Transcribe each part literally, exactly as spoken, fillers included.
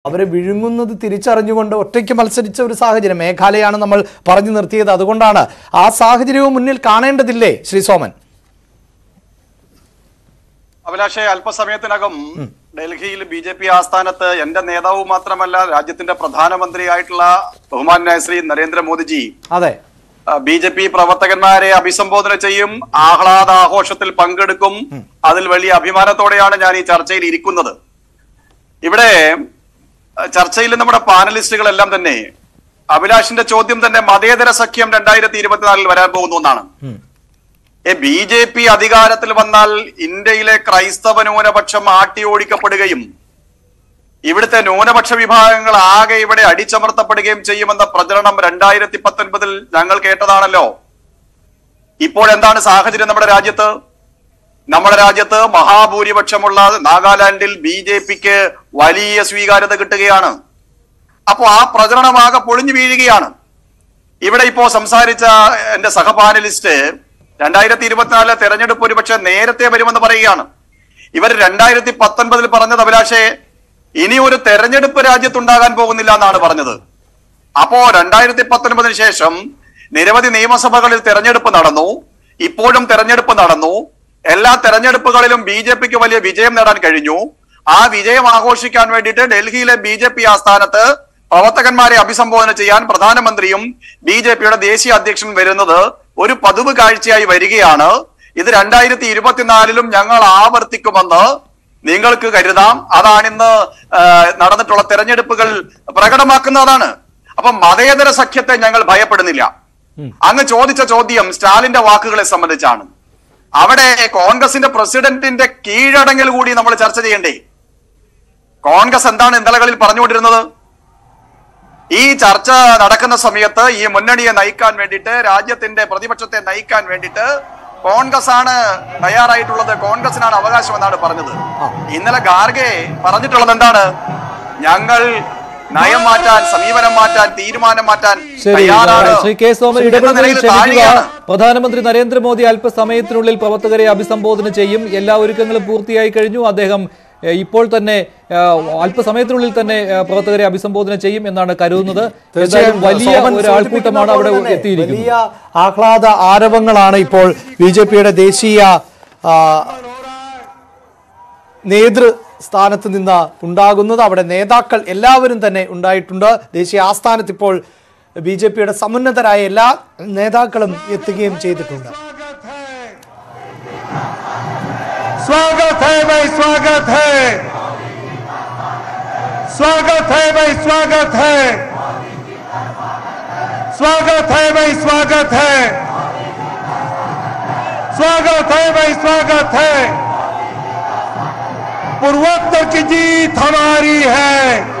അവരെ വിഴുങ്ങുന്നത് തിരിച്ചറിഞ്ഞുകൊണ്ട് ഒറ്റയ്ക്ക് മത്സരിച്ച ഒരു സാഹചര്യം മേഘാലയാണ് നമ്മൾ പറഞ്ഞു നിർത്തിയത്. അതുകൊണ്ടാണ് ആ സാഹചര്യവും മുന്നിൽ കാണേണ്ടതില്ലേ ശ്രീ സോമൻ? അഭിലാഷേ, അല്പസമയത്തിനകം ഡൽഹിയിൽ ബി ജെ പി ആസ്ഥാനത്ത് എന്റെ നേതാവ് മാത്രമല്ല രാജ്യത്തിന്റെ പ്രധാനമന്ത്രിയായിട്ടുള്ള ബഹുമാന്യനായ ശ്രീ നരേന്ദ്രമോദിജി അതെ ബി ജെ പി പ്രവർത്തകന്മാരെ അഭിസംബോധന ചെയ്യും, ആഹ്ലാദാഘോഷത്തിൽ പങ്കെടുക്കും. അതിൽ വലിയ അഭിമാനത്തോടെയാണ് ഞാൻ ഈ ചർച്ചയിൽ ഇരിക്കുന്നത്. ഇവിടെ ചർച്ചയിൽ നമ്മുടെ പാനലിസ്റ്റുകളെല്ലാം തന്നെ അഭിലാഷിന്റെ ചോദ്യം തന്നെ മതേതര സഖ്യം രണ്ടായിരത്തി ഇരുപത്തിനാലിൽ വരാൻ പോകുന്നു എന്നാണ്. ഏ ബി ജെ പി അധികാരത്തിൽ വന്നാൽ ഇന്ത്യയിലെ ക്രൈസ്തവ ന്യൂനപക്ഷം ആട്ടി ഓടിക്കപ്പെടുകയും ഇവിടുത്തെ ന്യൂനപക്ഷ വിഭാഗങ്ങൾ ആകെ ഇവിടെ അടിച്ചമർത്തപ്പെടുകയും ചെയ്യുമെന്ന പ്രചരണം രണ്ടായിരത്തി പത്തൊൻപതിൽ ഞങ്ങൾ കേട്ടതാണല്ലോ. ഇപ്പോൾ എന്താണ് സാഹചര്യം നമ്മുടെ രാജ്യത്ത്? നമ്മുടെ രാജ്യത്ത് മഹാഭൂരിപക്ഷമുള്ള നാഗാലാൻഡിൽ ബി ജെ പിക്ക് വലിയ സ്വീകാര്യത കിട്ടുകയാണ്. അപ്പോ ആ പ്രചരണമാകെ പൊളിഞ്ഞു വീഴുകയാണ്. ഇവിടെ ഇപ്പോ സംസാരിച്ച എന്റെ സഹപാനലിസ്റ്റ് രണ്ടായിരത്തി ഇരുപത്തിനാലിലെ തെരഞ്ഞെടുപ്പ് ഒരുപക്ഷെ നേരത്തെ വരുമെന്ന് പറയുകയാണ്. ഇവർ രണ്ടായിരത്തി പത്തൊൻപതിൽ പറഞ്ഞത് അഭിലാഷേ ഇനി ഒരു തെരഞ്ഞെടുപ്പ് രാജ്യത്തുണ്ടാകാൻ പോകുന്നില്ല എന്നാണ് പറഞ്ഞത്. അപ്പോ രണ്ടായിരത്തി പത്തൊൻപതിന് ശേഷം നിരവധി നിയമസഭകളിൽ തെരഞ്ഞെടുപ്പ് നടന്നു, ഇപ്പോഴും തെരഞ്ഞെടുപ്പ് നടന്നു. എല്ലാ തെരഞ്ഞെടുപ്പുകളിലും ബി ജെ പിക്ക് വലിയ വിജയം നേടാൻ കഴിഞ്ഞു. ആ വിജയം ആഘോഷിക്കാൻ വേണ്ടിയിട്ട് ഡൽഹിയിലെ ബി ജെ പി ആസ്ഥാനത്ത് പ്രവർത്തകന്മാരെ അഭിസംബോധന ചെയ്യാൻ പ്രധാനമന്ത്രിയും ബി ജെ പിയുടെ ദേശീയ അധ്യക്ഷനും വരുന്നത് ഒരു പതിവ് കാഴ്ചയായി വരികയാണ്. ഇത് രണ്ടായിരത്തി ഇരുപത്തിനാലിലും ഞങ്ങൾ ആവർത്തിക്കുമെന്ന് നിങ്ങൾക്ക് കരുതാം. അതാണിന്ന് നടന്നിട്ടുള്ള തെരഞ്ഞെടുപ്പുകൾ പ്രകടമാക്കുന്നതാണ്. അപ്പൊ മതേതര സഖ്യത്തെ ഞങ്ങൾ ഭയപ്പെടുന്നില്ല. അങ്ങ് ചോദിച്ച ചോദ്യം സ്റ്റാലിന്റെ വാക്കുകളെ സംബന്ധിച്ചാണ്. അവിടെ കോൺഗ്രസിന്റെ പ്രസിഡന്റിന്റെ കീഴടങ്ങൽ കൂടി നമ്മൾ ചർച്ച ചെയ്യണ്ടേ? കോൺഗ്രസ് എന്താണ് ഇന്നലകളിൽ പറഞ്ഞുകൊണ്ടിരുന്നത്? ഈ ചർച്ച നടക്കുന്ന സമയത്ത് ഈ മുന്നണിയെ നയിക്കാൻ വേണ്ടിയിട്ട്, രാജ്യത്തിന്റെ പ്രതിപക്ഷത്തെ നയിക്കാൻ വേണ്ടിയിട്ട് കോൺഗ്രസ് ആണ് തയ്യാറായിട്ടുള്ളത്, കോൺഗ്രസിനാണ് അവകാശം എന്നാണ് പറഞ്ഞത്. ഇന്നലെ ഖാർഗെ പറഞ്ഞിട്ടുള്ളത് എന്താണ്? ഞങ്ങൾ നയം മാറ്റാൻ, സമീപനം മാറ്റാൻ, തീരുമാനം മാറ്റാൻ തയ്യാറാണ്. ശ്രീ കെ സോമൻ, ഇടപെടലിൽ ക്ഷമിക്കുക. പ്രധാനമന്ത്രി നരേന്ദ്രമോദി അല്പസമയത്തിനുള്ളിൽ പ്രവർത്തകരെ അഭിസംബോധന ചെയ്യും. എല്ലാ ഒരുക്കങ്ങളും പൂർത്തിയായി കഴിഞ്ഞു. അദ്ദേഹം ഇപ്പോൾ തന്നെ അല്പസമയത്തിനുള്ളിൽ തന്നെ പ്രവർത്തകരെ അഭിസംബോധന ചെയ്യും എന്നാണ് കരുതുന്നത്. വലിയ ഒരു ആൾക്കൂട്ടമാണ് അവിടെ എത്തിയിരിക്കുന്നത്. വലിയ ആഹ്ലാദ ആരവങ്ങളാണ് ഇപ്പോൾ ബി ജെ പിയുടെ ദേശീയ നേതൃ സ്ഥാനത്ത് നിന്ന് ഉണ്ടാകുന്നത്. അവിടെ നേതാക്കൾ എല്ലാവരും തന്നെ ഉണ്ടായിട്ടുണ്ട്. ദേശീയ ആസ്ഥാനത്ത് ഇപ്പോൾ ബി ജെ പിയുടെ സമുന്നതരായ എല്ലാ നേതാക്കളും എത്തുകയും ചെയ്തിട്ടുണ്ട്. स्वागत है भाई, स्वागत है, स्वागत है भाई, स्वागत है, स्वागत है भाई, स्वागत है, स्वागत है भाई, स्वागत है। पूर्वोत्तर की जीत हमारी है।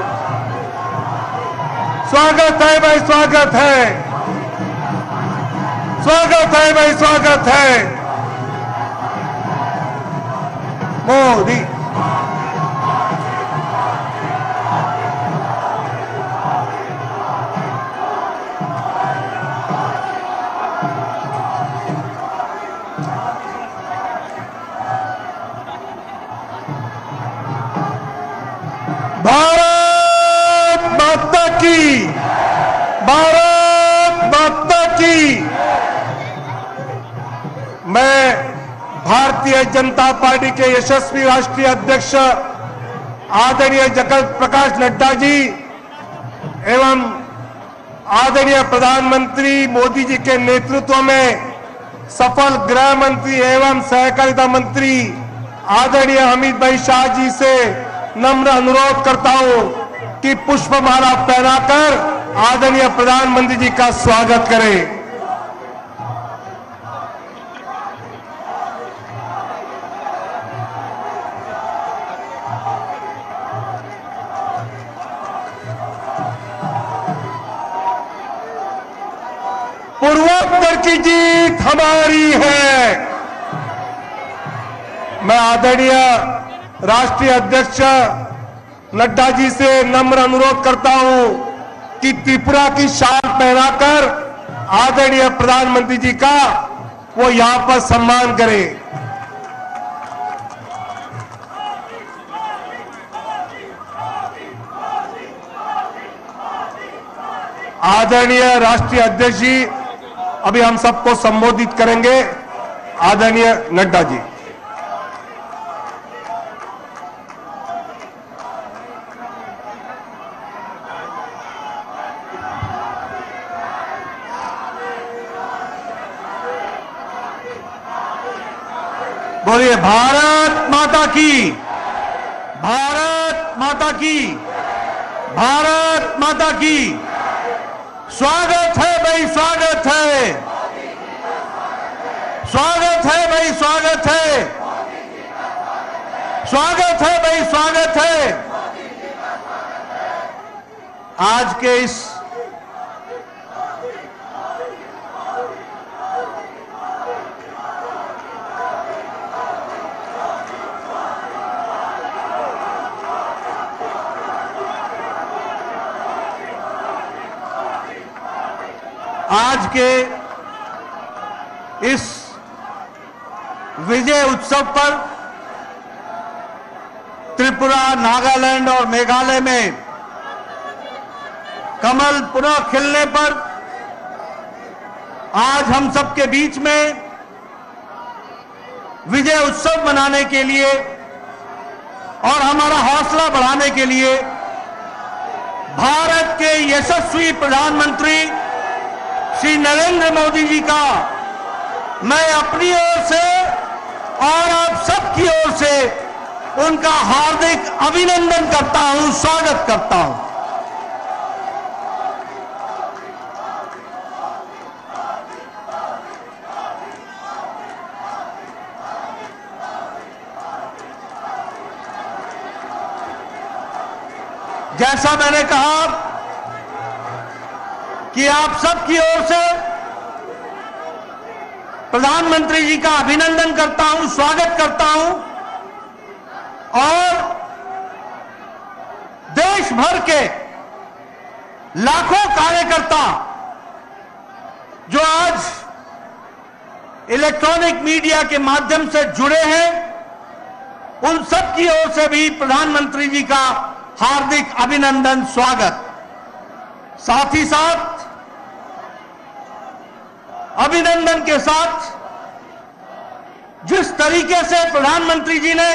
स्वागत है भाई, स्वागत है, स्वागत है भाई, स्वागत है। मोदी भारत माता की, भारत माता की। मैं भारतीय जनता पार्टी के यशस्वी राष्ट्रीय अध्यक्ष आदरणीय जगत प्रकाश नड्डा जी एवं आदरणीय प्रधानमंत्री मोदी जी के नेतृत्व में सफल गृह मंत्री एवं सहकारिता मंत्री आदरणीय अमित भाई शाह जी से नम्र अनुरोध करता हूं कि पुष्पमाला पहनाकर आदरणीय प्रधानमंत्री जी का स्वागत करें। पूर्वोत्तर की जीत हमारी है। मैं आदरणीय राष्ट्रीय अध्यक्ष नड्डा जी से नम्र अनुरोध करता हूं कि त्रिपुरा की शाल पहनाकर आदरणीय प्रधानमंत्री जी का वो यहां पर सम्मान करें। आदरणीय राष्ट्रीय अध्यक्ष जी अभी हम सबको संबोधित करेंगे। आदरणीय नड्डा जी। बोलिए भारत माता की, भारत माता की, भारत माता की। स्वागत है भाई, स्वागत है, स्वागत है भाई, स्वागत है, स्वागत है भाई, स्वागत है। आज के इस आज के इस विजय उत्सव पर त्रिपुरा, नागालैंड और मेघालय में कमल पुनः खिलने पर आज हम सबके बीच में विजय उत्सव मनाने के लिए और हमारा हौसला बढ़ाने के लिए भारत के यशस्वी प्रधानमंत्री श्री नरेंद्र मोदी जी का मैं अपनी ओर से और आप सबकी ओर से उनका हार्दिक अभिनंदन करता हूं, स्वागत करता हूं। जैसा मैंने कहा कि आप सबकी ओर से प्रधानमंत्री जी का अभिनंदन करता हूं, स्वागत करता हूं और देश भर के लाखों कार्यकर्ता जो आज इलेक्ट्रॉनिक मीडिया के माध्यम से जुड़े हैं, उन सब की ओर से भी प्रधानमंत्री जी का हार्दिक अभिनंदन, स्वागत। साथ ही साथ अभिनंदन के साथ जिस तरीके से प्रधानमंत्री जी ने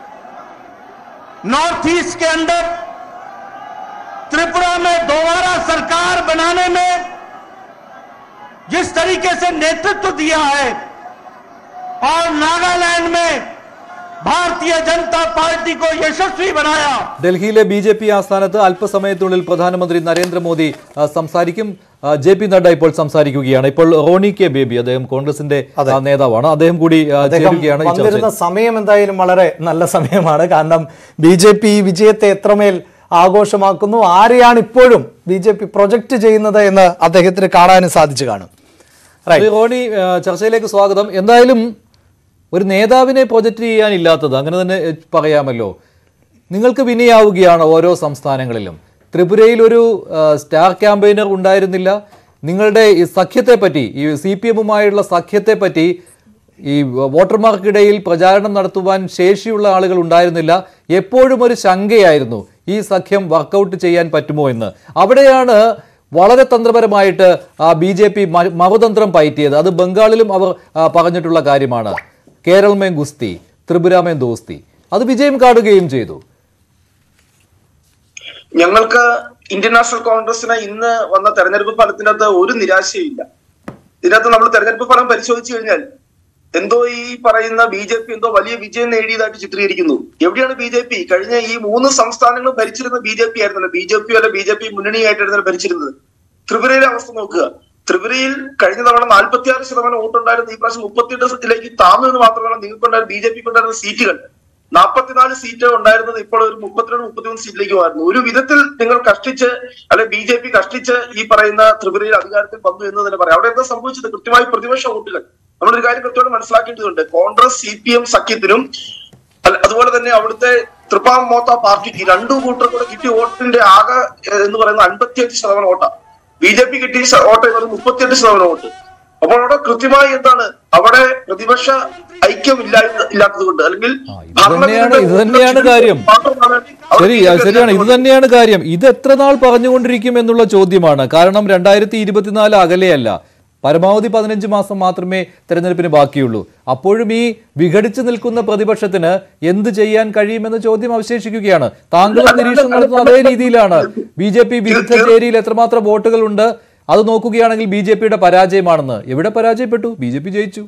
नॉर्थ ईस्ट के अंदर त्रिपुरा में दोबारा सरकार बनाने में जिस तरीके से नेतृत्व दिया है और नागालैंड में ഭാരതീയ ജനതാ പാർട്ടിക്ക് യശസ്വി बनाया। ഡൽഹിയിലെ ബി ജെ പി ആസ്ഥാനത്ത് അല്പസമയത്തിനുള്ളിൽ പ്രധാനമന്ത്രി നരേന്ദ്രമോദി സംസാരിക്കും. ജെ പി നഡ്ഡ ഇപ്പോൾ സംസാരിക്കുകയാണ്. ഇപ്പോൾ റോണി കെ ബേബി, അദ്ദേഹം കോൺഗ്രസിന്റെ നേതാവാണ്, അദ്ദേഹം കൂടി ചേരുകയാണ്. വന്നിരുന്ന സമയം എന്തായാലും വളരെ നല്ല സമയമാണ്. കാരണം ബി ജെ പി വിജയത്തെ എത്രമേൽ ആഘോഷമാക്കുന്നു, ആരെയാണ് ഇപ്പോഴും ബി ജെ പി പ്രൊജക്ട് ചെയ്യുന്നത് എന്ന് അദ്ദേഹത്തിന് കാണാനും സാധിച്ചു കാണും. റോണി, ചർച്ചയിലേക്ക് സ്വാഗതം. എന്തായാലും ഒരു നേതാവിനെ പ്രൊജക്റ്റ് ചെയ്യാനില്ലാത്തത് അങ്ങനെ തന്നെ പറയാമല്ലോ. നിങ്ങൾക്ക് വിനയാവുകയാണ് ഓരോ സംസ്ഥാനങ്ങളിലും. ത്രിപുരയിൽ ഒരു സ്റ്റാർ ക്യാമ്പയിനർ ഉണ്ടായിരുന്നില്ല. നിങ്ങളുടെ ഈ സഖ്യത്തെപ്പറ്റി, ഈ സി പി എമ്മുമായുള്ള സഖ്യത്തെപ്പറ്റി ഈ വോട്ടർമാർക്കിടയിൽ പ്രചാരണം നടത്തുവാൻ ശേഷിയുള്ള ആളുകൾ ഉണ്ടായിരുന്നില്ല. എപ്പോഴും ഒരു ശങ്കയായിരുന്നു ഈ സഖ്യം വർക്കൗട്ട് ചെയ്യാൻ പറ്റുമോ എന്ന്. അവിടെയാണ് വളരെ തന്ത്രപരമായിട്ട് ബി ജെ പി മറുതന്ത്രം പയറ്റിയത്. അത് ബംഗാളിലും അവർ പറഞ്ഞിട്ടുള്ള കാര്യമാണ്. കേരള മേ ഗുസ്തി, ത്രിപുര മേ ദോസ്തി. അത് വിജയം കാണുകയും ചെയ്തു. ഞങ്ങൾക്ക് ഇന്ത്യൻ നാഷണൽ കോൺഗ്രസിന് ഇന്ന് വന്ന തെരഞ്ഞെടുപ്പ് ഫലത്തിനകത്ത് ഒരു നിരാശയില്ല. ഇതിനകത്ത് നമ്മൾ തെരഞ്ഞെടുപ്പ് ഫലം പരിശോധിച്ചു കഴിഞ്ഞാൽ എന്തോ ഈ പറയുന്ന ബി ജെ പി എന്തോ വലിയ വിജയം നേടിയതായിട്ട് ചിത്രീകരിക്കുന്നു. എവിടെയാണ് ബി ജെ പി? കഴിഞ്ഞ ഈ മൂന്ന് സംസ്ഥാനങ്ങളും ഭരിച്ചിരുന്ന ബി ജെ പി ആയിരുന്നല്ലോ. ബി ജെ പി അല്ല ബി ജെ പി മുന്നണിയായിട്ടായിരുന്നു ഭരിച്ചിരുന്നത്. ത്രിപുരയിലെ അവസ്ഥ നോക്കുക. ത്രിപുരയിൽ കഴിഞ്ഞ തവണ നാൽപ്പത്തി ആറ് ശതമാനം വോട്ടുണ്ടായിരുന്നു. ഈ പ്രാവശ്യം മുപ്പത്തിയെട്ടിലേക്ക് താഴ്ന്നു എന്ന് മാത്രമല്ല, നിങ്ങൾക്കുണ്ടായിരുന്ന ബി ജെ പിക്ക് ഉണ്ടായിരുന്ന സീറ്റുകൾ നാൽപ്പത്തിനാല് സീറ്റ് ഉണ്ടായിരുന്നത് ഇപ്പോൾ ഒരു മുപ്പത്തിരണ്ട് മുപ്പത്തിമൂന്ന് സീറ്റിലേക്ക് മാറുന്നു. ഒരു വിധത്തിൽ നിങ്ങൾ കഷ്ടിച്ച് അല്ലെ ബി ജെ പി കഷ്ടിച്ച് ഈ പറയുന്ന ത്രിപുരയിൽ അധികാരത്തിൽ വന്നു എന്ന് തന്നെ പറയാം. അവിടെ എന്താ സംഭവിച്ചത്? കൃത്യമായി പ്രതിപക്ഷ വോട്ടുകൾ നമ്മളൊരു കാര്യം കൃത്യമായി മനസ്സിലാക്കേണ്ടതുണ്ട്. കോൺഗ്രസ് സി പി എം സഖ്യത്തിനും അതുപോലെ തന്നെ അവിടുത്തെ ത്രിപാം മോത്ത പാർട്ടിക്ക് രണ്ടു കൂട്ടർ കൂടെ കിട്ടിയ വോട്ടിന്റെ ആകെ എന്ന് പറയുന്നത് അൻപത്തിയഞ്ച് ശതമാനം വോട്ടാണ്. ബി ജെ പി കിട്ടിയ വോട്ട് എന്ന് പറയുന്നത് മുപ്പത്തിയെട്ട് ശതമാനം വോട്ട്. അപ്പോൾ അവിടെ കൃത്യമായി എന്താണ് അവിടെ പ്രതിപക്ഷ ഐക്യം ഇല്ല ഇല്ലാത്തത് കൊണ്ട് അല്ലെങ്കിൽ ഇത് തന്നെയാണ് കാര്യം. ശരി, ശരിയാണ്, ഇത് തന്നെയാണ് കാര്യം. ഇത് എത്ര നാൾ പറഞ്ഞുകൊണ്ടിരിക്കും എന്നുള്ള ചോദ്യമാണ്. കാരണം രണ്ടായിരത്തി ഇരുപത്തിനാല് അകലെയല്ല, പരമാവധി പതിനഞ്ച് മാസം മാത്രമേ തെരഞ്ഞെടുപ്പിന് ബാക്കിയുള്ളൂ. അപ്പോഴും ഈ വിഘടിച്ചു നിൽക്കുന്ന പ്രതിപക്ഷത്തിന് എന്ത് ചെയ്യാൻ കഴിയുമെന്ന ചോദ്യം അവശേഷിക്കുകയാണ്. താങ്കൾ നിരീക്ഷണം നടത്തുന്ന അതേ രീതിയിലാണ്. ബി ജെ പി വിരുദ്ധ ചേരിയിൽ എത്രമാത്രം വോട്ടുകളുണ്ട് അത് നോക്കുകയാണെങ്കിൽ ബി ജെ പിയുടെ പരാജയമാണെന്ന്. എവിടെ പരാജയപ്പെട്ടു? ബി ജെ പി ജയിച്ചു.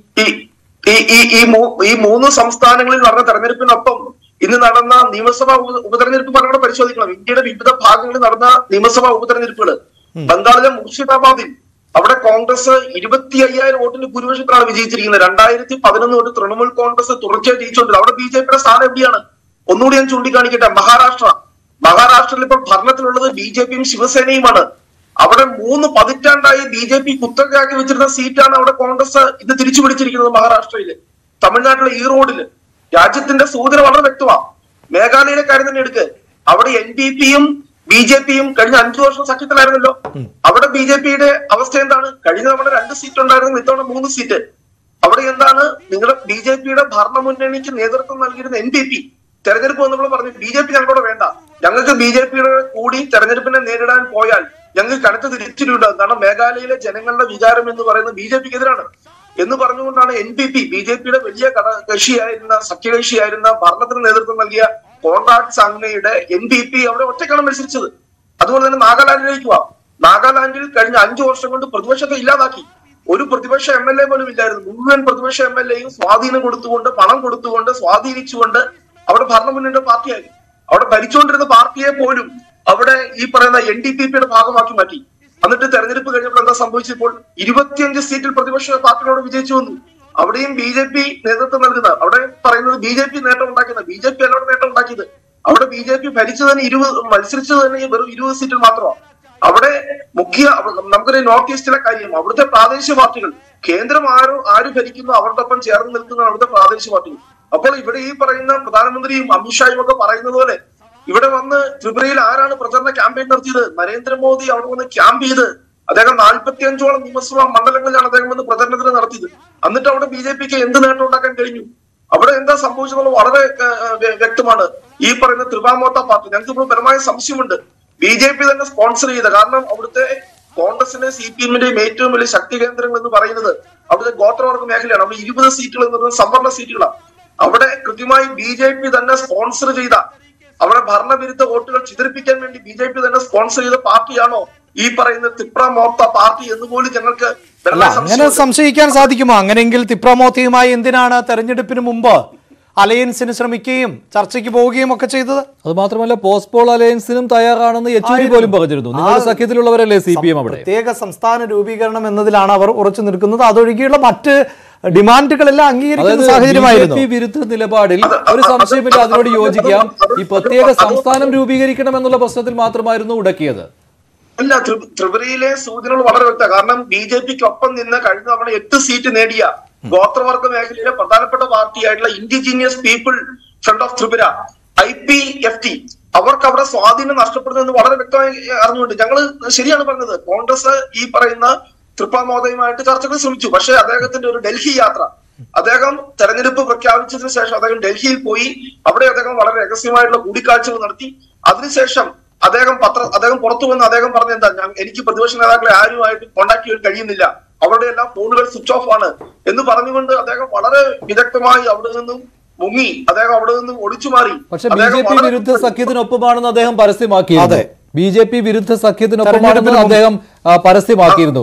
ഈ മൂന്ന് സംസ്ഥാനങ്ങളിൽ നടന്ന തെരഞ്ഞെടുപ്പിനൊപ്പം ഇന്ന് നടന്ന നിയമസഭാ ഉപതെരഞ്ഞെടുപ്പ് പറഞ്ഞവിടെ പരിശോധിക്കണം. ഇന്ത്യയുടെ വിവിധ ഭാഗങ്ങളിൽ നടന്ന നിയമസഭാ ഉപതെരഞ്ഞെടുപ്പുകൾ ബംഗാളിലെ മുർഷിദാബാദിൽ അവിടെ കോൺഗ്രസ് ഇരുപത്തി അയ്യായിരം വോട്ടിന്റെ ഭൂരിപക്ഷത്തിലാണ് വിജയിച്ചിരിക്കുന്നത്. രണ്ടായിരത്തി പതിനൊന്ന് തൊട്ട് തൃണമൂൽ കോൺഗ്രസ് തുടർച്ചയായി ജയിച്ചുകൊണ്ടില്ല. അവിടെ ബി ജെ പിയുടെ സ്ഥാനം എവിടെയാണ്? ഒന്നുകൂടി ഞാൻ ചൂണ്ടിക്കാണിക്കട്ടെ. മഹാരാഷ്ട്ര മഹാരാഷ്ട്രയിൽ ഇപ്പോൾ ഭരണത്തിലുള്ളത് ബി ജെ പിയും ശിവസേനയുമാണ്. അവിടെ മൂന്ന് പതിറ്റാണ്ടായി ബി ജെ പി കുത്തകയാക്കി വെച്ചിരുന്ന സീറ്റാണ് അവിടെ കോൺഗ്രസ് ഇന്ന് തിരിച്ചു പിടിച്ചിരിക്കുന്നത് മഹാരാഷ്ട്രയില്. തമിഴ്നാട്ടിലെ ഈറോഡില് രാജ്യത്തിന്റെ സൂചന വളരെ വ്യക്തമാണ്. മേഘാലയയിലെ കാര്യം തന്നെ എടുക്ക്. അവിടെ എൻ ഡി പിയും ബി ജെ പിയും കഴിഞ്ഞ അഞ്ചു വർഷം സഖ്യത്തിലായിരുന്നല്ലോ. അവിടെ ബി ജെ പിയുടെ അവസ്ഥ എന്താണ്? കഴിഞ്ഞ തവണ രണ്ട് സീറ്റ് ഉണ്ടായിരുന്നു, ഇത്തവണ മൂന്ന് സീറ്റ്. അവിടെ എന്താണ്? നിങ്ങളുടെ ബി ജെ പിയുടെ ഭരണമുന്നണിക്ക് നേതൃത്വം നൽകിയിരുന്ന എൻ ഡി പി തെരഞ്ഞെടുപ്പ് വന്നപ്പോൾ പറഞ്ഞു ബി ജെ പി ഞങ്ങളോട് വേണ്ട, ഞങ്ങൾക്ക് ബി ജെ പിയുടെ കൂടി തെരഞ്ഞെടുപ്പിനെ നേരിടാൻ പോയാൽ ഞങ്ങൾക്ക് കടുത്ത തിരിച്ചടിയുണ്ടാകും. കാരണം മേഘാലയയിലെ ജനങ്ങളുടെ വിചാരം എന്ന് പറയുന്നത് ബി ജെ പിക്ക് എതിരാണ് എന്ന് പറഞ്ഞുകൊണ്ടാണ് N P P B J പിയുടെ വലിയ കക്ഷിയായിരുന്ന സഖ്യകക്ഷിയായിരുന്ന ഭരണത്തിന് നേതൃത്വം നൽകിയ കോൺറാഡ് സാങ്മയുടെ എൻ പി പി അവിടെ ഒറ്റക്കാണ് മത്സരിച്ചത്. അതുപോലെ തന്നെ നാഗാലാൻഡിലേക്ക് പോവാം. നാഗാലാൻഡിൽ കഴിഞ്ഞ അഞ്ചു വർഷം കൊണ്ട് പ്രതിപക്ഷത്തെ ഇല്ലാതാക്കി. ഒരു പ്രതിപക്ഷ എം എൽ എ പോലും ഇല്ലായിരുന്നു. മുഴുവൻ പ്രതിപക്ഷ എം എൽ എയും സ്വാധീനം കൊടുത്തുകൊണ്ട് പണം കൊടുത്തുകൊണ്ട് സ്വാധീനിച്ചുകൊണ്ട് അവിടെ ഭരണമുന്നണിയുടെ പാർട്ടിയായി. അവിടെ ഭരിച്ചുകൊണ്ടിരുന്ന പാർട്ടിയെ പോലും അവിടെ ഈ പറയുന്ന എൻ ഡി പി പിയുടെ ഭാഗമാക്കി മാറ്റി. എന്നിട്ട് തെരഞ്ഞെടുപ്പ് കഴിഞ്ഞപ്പോൾ എന്താ സംഭവിച്ചപ്പോൾ ഇരുപത്തിയഞ്ച് സീറ്റിൽ പ്രതിപക്ഷ പാർട്ടിയോട് വിജയിച്ചു വന്നു. അവിടെയും ബി ജെ പി നേതൃത്വം നൽകുന്ന അവിടെ പറയുന്നത് ബി ജെ പി നേട്ടം ഉണ്ടാക്കുന്നത് ബി ജെ പി അല്ലോട് നേട്ടം ഉണ്ടാക്കിയത്. അവിടെ ബി ജെ പി ഭരിച്ചത് തന്നെ ഇരുപത് മത്സരിച്ചത് തന്നെ വെറും ഇരുപത് സീറ്റിൽ മാത്രമാണ്. അവിടെ മുഖ്യ നമുക്കൊരു നോർത്ത് ഈസ്റ്റിലെ കാര്യം അവിടുത്തെ പ്രാദേശിക പാർട്ടികൾ കേന്ദ്രം ആരോ ആര് ഭരിക്കുന്നു അവരുടെ ഒപ്പം ചേർന്ന് നിൽക്കുന്ന അവിടുത്തെ പ്രാദേശിക പാർട്ടികൾ. അപ്പോൾ ഇവിടെ ഈ പറയുന്ന പ്രധാനമന്ത്രിയും അമിത്ഷായും ഒക്കെ പറയുന്നത് പോലെ ഇവിടെ വന്ന് ത്രിപുരയിൽ ആരാണ് പ്രചരണ ക്യാമ്പയിൻ നടത്തിയത്? നരേന്ദ്രമോദി അവിടെ വന്ന് ക്യാമ്പ് ചെയ്ത് അദ്ദേഹം നാൽപ്പത്തി അഞ്ചോളം നിയമസഭാ മണ്ഡലങ്ങളിലാണ് അദ്ദേഹം വന്ന് പ്രചരണത്തിന് നടത്തിയത്. എന്നിട്ട് അവിടെ ബി ജെ പിക്ക് എന്ത് നേട്ടം ഉണ്ടാക്കാൻ കഴിഞ്ഞു? അവിടെ എന്താ സംഭവിച്ചതെന്നുള്ളത് വളരെ വ്യക്തമാണ്. ഈ പറയുന്ന ത്രിപാമോത്ത പാർട്ടി ഞങ്ങൾക്ക് ഇപ്പോൾ പരമായ സംശയമുണ്ട്. ബി ജെ പി തന്നെ സ്പോൺസർ ചെയ്ത, കാരണം അവിടുത്തെ കോൺഗ്രസിന്റെ സി പി എമ്മിന്റെയും ഏറ്റവും വലിയ ശക്തി കേന്ദ്രങ്ങൾ എന്ന് പറയുന്നത് അവിടുത്തെ ഗോത്രവർഗ മേഖലയാണ്. അവിടെ ഇരുപത് സീറ്റുകൾ എന്ന് പറയുന്നത് സംവരണ സീറ്റുകളാണ്. അവിടെ കൃത്യമായി ബി ജെ പി തന്നെ സ്പോൺസർ ചെയ്ത അവിടെ ഭരണവിരുദ്ധ വോട്ടുകൾ ചിതറിപ്പിക്കാൻ വേണ്ടി ബി ജെ പി തന്നെ സ്പോൺസർ ചെയ്ത പാർട്ടിയാണോ ഈ പറയുന്ന തിപ്ര മോർത്ത പാർട്ടി എന്ന് പോലും ഞങ്ങൾക്ക് അങ്ങനെ സംശയിക്കാൻ സാധിക്കുമോ? അങ്ങനെയെങ്കിൽ തിപ്ര മോർത്തയുമായി എന്തിനാണ് തെരഞ്ഞെടുപ്പിന് മുമ്പ് അലയൻസിന് ശ്രമിക്കുകയും ചർച്ചയ്ക്ക് പോവുകയും ഒക്കെ ചെയ്തത്? അത് മാത്രമല്ല പോസ്റ്റ്പോൾ അലയൻസിനും തയ്യാറാണെന്ന് യെച്ചൂരി പോലും പറഞ്ഞിരുന്നു. നിങ്ങളുടെ സഖ്യത്തിലുള്ളവരല്ലേ സി പി എം? അവിടെ പ്രത്യേക സംസ്ഥാന രൂപീകരണം എന്നതിലാണ് അവർ ഉറച്ചു നിൽക്കുന്നത്. അതൊഴികെയുള്ള മറ്റ് ഡിമാൻഡുകളെല്ലാം അംഗീകരിക്കുന്ന സാഹചര്യമായിരുന്നു. വിരുദ്ധ നിലപാടിൽ ഒരു സംശയമില്ല, അതിനോട് യോജിക്കാം. ഈ പ്രത്യേക സംസ്ഥാനം രൂപീകരിക്കണം എന്നുള്ള പ്രശ്നത്തിൽ മാത്രമായിരുന്നു ഉടക്കിയത്. അല്ല, ത്രിപുരയിലെ സൂചനകൾ വളരെ വ്യക്തമാണ്. കാരണം ബി ജെ പിക്ക് ഒപ്പം നിന്ന് കഴിഞ്ഞ തവണ എട്ട് സീറ്റ് നേടിയ ഗോത്രവർഗ മേഖലയിലെ പ്രധാനപ്പെട്ട പാർട്ടിയായിട്ടുള്ള indigenous people front of Tripura I P F T അവർക്ക് അവിടെ സ്വാധീനം നഷ്ടപ്പെടുന്നതെന്ന് വളരെ വ്യക്തമായി അറിഞ്ഞുകൊണ്ട് ഞങ്ങൾ ശരിയാണ് പറഞ്ഞത്. കോൺഗ്രസ് ഈ പറയുന്ന ത്രിപാമോദയുമായിട്ട് ചർച്ചകൾ ശ്രമിച്ചു. പക്ഷേ അദ്ദേഹത്തിന്റെ ഒരു ഡൽഹി യാത്ര, അദ്ദേഹം തെരഞ്ഞെടുപ്പ് പ്രഖ്യാപിച്ചതിന് ശേഷം അദ്ദേഹം ഡൽഹിയിൽ പോയി അവിടെ അദ്ദേഹം വളരെ രഹസ്യമായിട്ടുള്ള കൂടിക്കാഴ്ചകൾ നടത്തി. അതിനുശേഷം അദ്ദേഹം പത്ര അദ്ദേഹം പുറത്തു വന്ന് അദ്ദേഹം പറഞ്ഞ എന്താ, എനിക്ക് പ്രതിപക്ഷ നേതാക്കളെ ആരുമായിട്ട് കോണ്ടാക്ട് ചെയ്യാൻ കഴിയുന്നില്ല, അവരുടെ എല്ലാം ഫോണുകൾ സ്വിച്ച് ഓഫ് ആണ് എന്ന് പറഞ്ഞുകൊണ്ട് അദ്ദേഹം വളരെ വിദഗ്ധമായി അവിടെ നിന്നും മുങ്ങി, അദ്ദേഹം അവിടെ നിന്നും ഒളിച്ചു മാറി. പക്ഷേ ബി ജെ പി വിരുദ്ധ സഖ്യത്തിനൊപ്പമാണെന്ന് അദ്ദേഹം പരസ്യമാക്കിയിരുന്നു. ബി ജെ പി വിരുദ്ധ സഖ്യത്തിനൊപ്പമാണെന്ന് അദ്ദേഹം പരസ്യമാക്കിയിരുന്നു.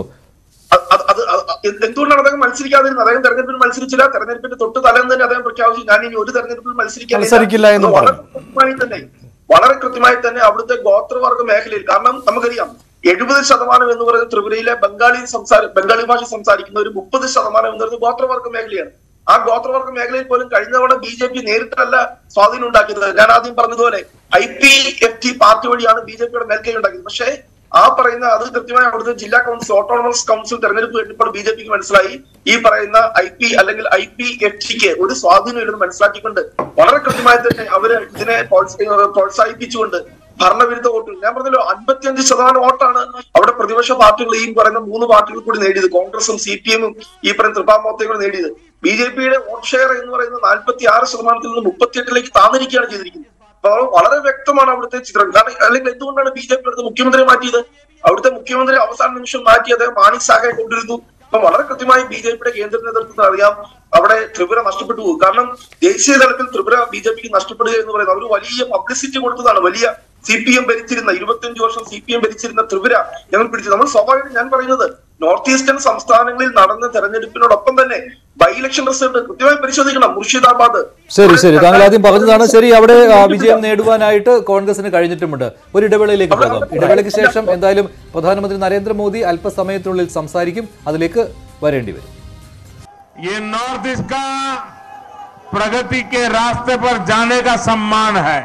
എന്തുകൊണ്ടാണ് അദ്ദേഹം മത്സരിക്കാതിരുന്നത്? അദ്ദേഹം തെരഞ്ഞെടുപ്പിൽ മത്സരിച്ചില്ല. തെരഞ്ഞെടുപ്പിന്റെ തൊട്ട് തലേന്ന് തന്നെ അദ്ദേഹം പ്രഖ്യാപിച്ചു ഞാൻ ഇനി ഒരു തെരഞ്ഞെടുപ്പിൽ മത്സരിക്കാനില്ല എന്ന്. വളരെ കൃത്യമായി തന്നെ വളരെ കൃത്യമായി തന്നെ അവിടുത്തെ ഗോത്രവർഗ മേഖലയിൽ, കാരണം നമുക്കറിയാം എഴുപത് ശതമാനം എന്ന് പറയുന്നത് ത്രിപുരയിലെ ബംഗാളി സംസാര ബംഗാളി ഭാഷ സംസാരിക്കുന്ന ഒരു മുപ്പത് ശതമാനം എന്ന് പറയുന്നത് ഗോത്രവർഗ മേഖലയാണ്. ആ ഗോത്രവർഗ മേഖലയിൽ പോലും കഴിഞ്ഞ തവണ ബി ജെ പി നേരിട്ടല്ല സ്വാധീനം ഉണ്ടാക്കിയത്. ഞാൻ ആദ്യം പറഞ്ഞതുപോലെ ഐ പി എഫ് ടി പാർട്ടി വഴിയാണ് ബി ജെ പിയുടെ മേൽക്കൈ ഉണ്ടാക്കിയത്. പക്ഷേ ആ പറയുന്ന അത് കൃത്യമായി അവിടുത്തെ ജില്ലാ കൗൺസിൽ ഓട്ടോണമസ് കൗൺസിൽ തെരഞ്ഞെടുപ്പ് കഴിഞ്ഞപ്പോൾ ബി ജെ പിക്ക് മനസ്സിലായി ഈ പറയുന്ന ഐ പി അല്ലെങ്കിൽ ഐ പി എഫ് ടിക്ക് ഒരു സ്വാധീനം ഇല്ലെന്ന് മനസ്സിലാക്കിക്കൊണ്ട് വളരെ കൃത്യമായി തന്നെ അവര് ഇതിനെ പ്രോത്സാഹിപ്പിച്ചുകൊണ്ട് ഭരണവിരുദ്ധ വോട്ടുകൾ. ഞാൻ പറഞ്ഞല്ലോ അൻപത്തിയഞ്ച് ശതമാനം വോട്ടാണ് അവിടെ പ്രതിപക്ഷ പാർട്ടികൾ ഈ പറയുന്ന മൂന്ന് പാർട്ടികൾ കൂടി നേടിയത്. കോൺഗ്രസും സി പി എമ്മും ഈ പറയുന്ന ത്രിപാമോത്തയും കൂടി നേടിയത്. ബി ജെ പിയുടെ വോട്ട് ഷെയർ എന്ന് പറയുന്നത് നാൽപ്പത്തി ആറ് ശതമാനത്തിൽ നിന്ന് മുപ്പത്തിയെട്ടിലേക്ക് താന്നിരിക്കുകയാണ് ചെയ്തിരിക്കുന്നത്. അപ്പൊ വളരെ വ്യക്തമാണ് അവിടുത്തെ ചിത്രം. കാരണം അല്ലെങ്കിൽ എന്തുകൊണ്ടാണ് ബി ജെ പി അടുത്ത മുഖ്യമന്ത്രിയെ മാറ്റിയത്? അവിടുത്തെ മുഖ്യമന്ത്രി അവസാന നിമിഷം മാറ്റി അദ്ദേഹം മാണിക് സാഹയെ കൊണ്ടിരുന്നു. അപ്പൊ വളരെ കൃത്യമായി ബി ജെ പിയുടെ കേന്ദ്ര നേതൃത്വത്തിന് അറിയാം അവിടെ ത്രിപുര നഷ്ടപ്പെട്ടു പോകും. കാരണം ദേശീയ തലത്തിൽ ത്രിപുര ബി ജെ പിക്ക് നഷ്ടപ്പെടുക എന്ന് പറയുന്നത് അവർ വലിയ പബ്ലിസിറ്റി കൊടുത്തതാണ്. വലിയ സി പി എം ഭരിച്ചിരുന്ന ഇരുപത്തിയഞ്ച് വർഷം സി പി എം ഭരിച്ചിരുന്ന ത്രിപുര ഞങ്ങൾ പിടിച്ചു. നമ്മൾ സ്വാഭാവികം ഞാൻ പറയുന്നത് നോർത്ത് ഈസ്റ്റേൺ സംസ്ഥാനങ്ങളിൽ നടന്ന തെരഞ്ഞെടുപ്പിനോടൊപ്പം തന്നെ ബൈ ഇലക്ഷൻ റിസൾട്ട് കൃത്യമായി പരിശോധിക്കണം. മുർഷിദാബാദ്. ശരി ശരി താങ്കൾ ആദ്യം പറഞ്ഞതാണ് ശരി. അവിടെ ആ, വിജയം നേടുവാനായിട്ട് കോൺഗ്രസിന് കഴിഞ്ഞിട്ടുമുണ്ട്. ഒരു ഇടവേളയിലേക്ക് പോകാം. ഇടവേളയ്ക്ക് ശേഷം എന്തായാലും പ്രധാനമന്ത്രി നരേന്ദ്രമോദി അല്പസമയത്തിനുള്ളിൽ സംസാരിക്കും. അതിലേക്ക് വരേണ്ടി വരും. ये नॉर्थ ईस्ट का प्रगति के रास्ते पर जाने का सम्मान है.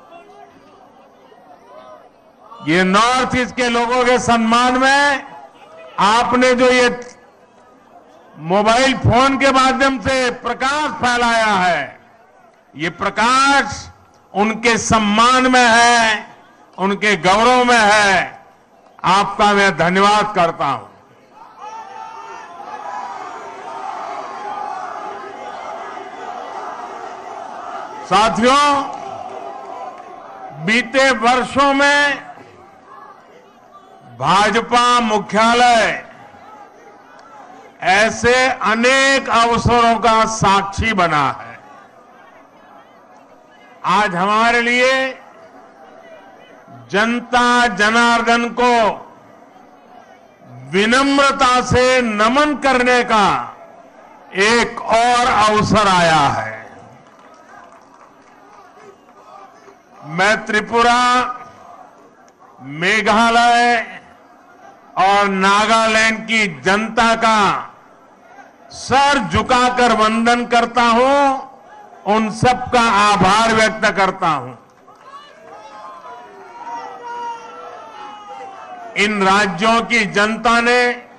ये नॉर्थ ईस्ट के लोगों के सम्मान में आपने जो ये मोबाइल फोन के माध्यम से प्रकाश फैलाया है, ये प्रकाश उनके सम्मान में है, उनके गौरव में है. आपका मैं धन्यवाद करता हूं. साथियों, बीते वर्षों में भाजपा मुख्यालय ऐसे अनेक अवसरों का साक्षी बना है. आज हमारे लिए जनता जनार्दन को विनम्रता से नमन करने का एक और अवसर आया है. मैं त्रिपुरा, मेघालय और नागालैंड की जनता का सर झुकाकर वंदन करता हूं, उन सबका आभार व्यक्त करता हूं. इन राज्यों की जनता ने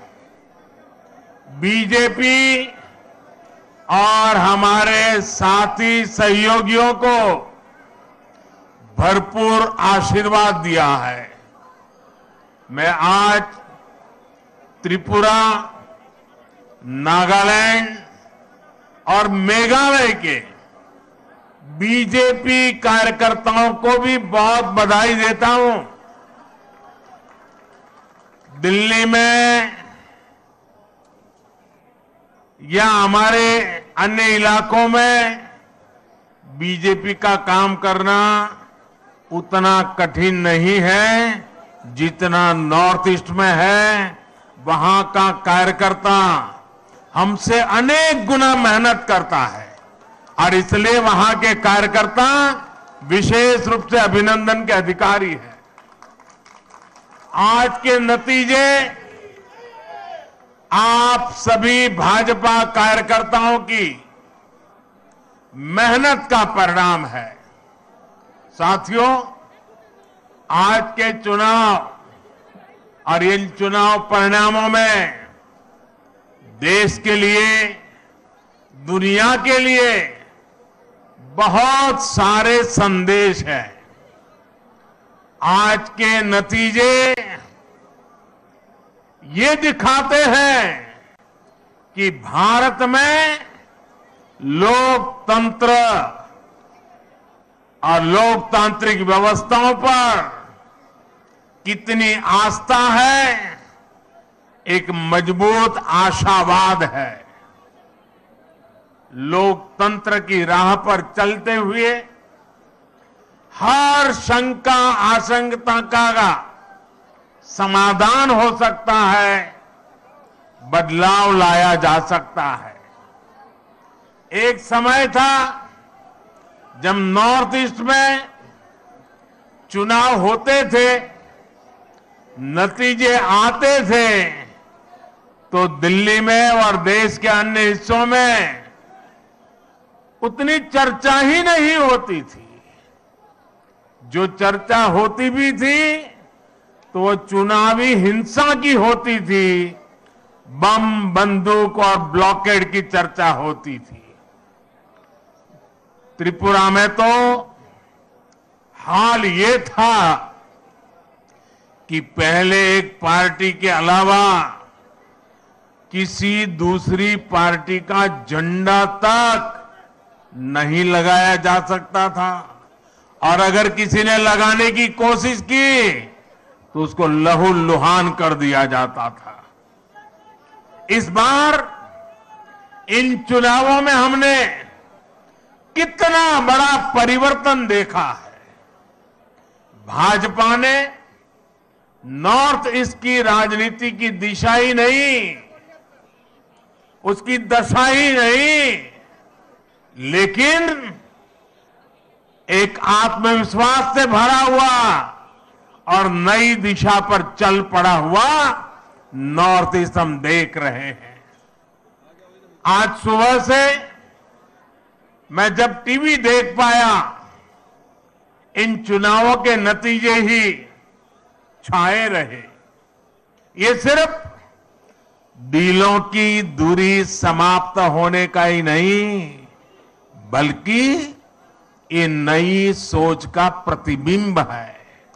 बीजेपी और हमारे साथी सहयोगियों को भरपूर आशीर्वाद दिया है. मैं आज त्रिपुरा, नागालैंड और मेघालय के बीजेपी कार्यकर्ताओं को भी बहुत बधाई देता हूं. दिल्ली में या हमारे अन्य इलाकों में बीजेपी का काम करना उतना कठिन नहीं है जितना नॉर्थ ईस्ट में है. वहां का कार्यकर्ता हमसे अनेक गुना मेहनत करता है और इसलिए वहां के कार्यकर्ता विशेष रूप से अभिनंदन के अधिकारी हैं. आज के नतीजे आप सभी भाजपा कार्यकर्ताओं की मेहनत का परिणाम है. साथियों, आज के चुनाव और इन चुनाव परिणामों में देश के लिए, दुनिया के लिए बहुत सारे संदेश हैं. आज के नतीजे ये दिखाते हैं कि भारत में लोकतंत्र और लोकतांत्रिक व्यवस्थाओं पर कितनी आस्था है, एक मजबूत आशावाद है. लोकतंत्र की राह पर चलते हुए हर शंका आशंका का समाधान हो सकता है, बदलाव लाया जा सकता है. एक समय था जब नॉर्थ ईस्ट में चुनाव होते थे, नतीजे आते थे, तो दिल्ली में और देश के अन्य हिस्सों में उतनी चर्चा ही नहीं होती थी. जो चर्चा होती भी थी तो वो चुनावी हिंसा की होती थी, बम, बंदूक और ब्लॉकेड की चर्चा होती थी. त्रिपुरा में तो हाल ये था कि पहले एक पार्टी के अलावा किसी दूसरी पार्टी का झंडा तक नहीं लगाया जा सकता था, और अगर किसी ने लगाने की कोशिश की तो उसको लहूलुहान कर दिया जाता था। इस बार इन चुनावों में हमने कितना बड़ा परिवर्तन देखा है। भाजपा ने नॉर्थ ईस्ट की राजनीति की दिशा ही नहीं, उसकी दशा ही नहीं, लेकिन एक आत्मविश्वास से भरा हुआ और नई दिशा पर चल पड़ा हुआ नॉर्थ ईस्ट हम देख रहे हैं। आज सुबह से मैं जब टीवी देख पाया, इन चुनावों के नतीजे ही छाए रहे। ये सिर्फ दिलों की दूरी समाप्त होने का ही नहीं, बल्कि ये नई सोच का प्रतिबिंब है।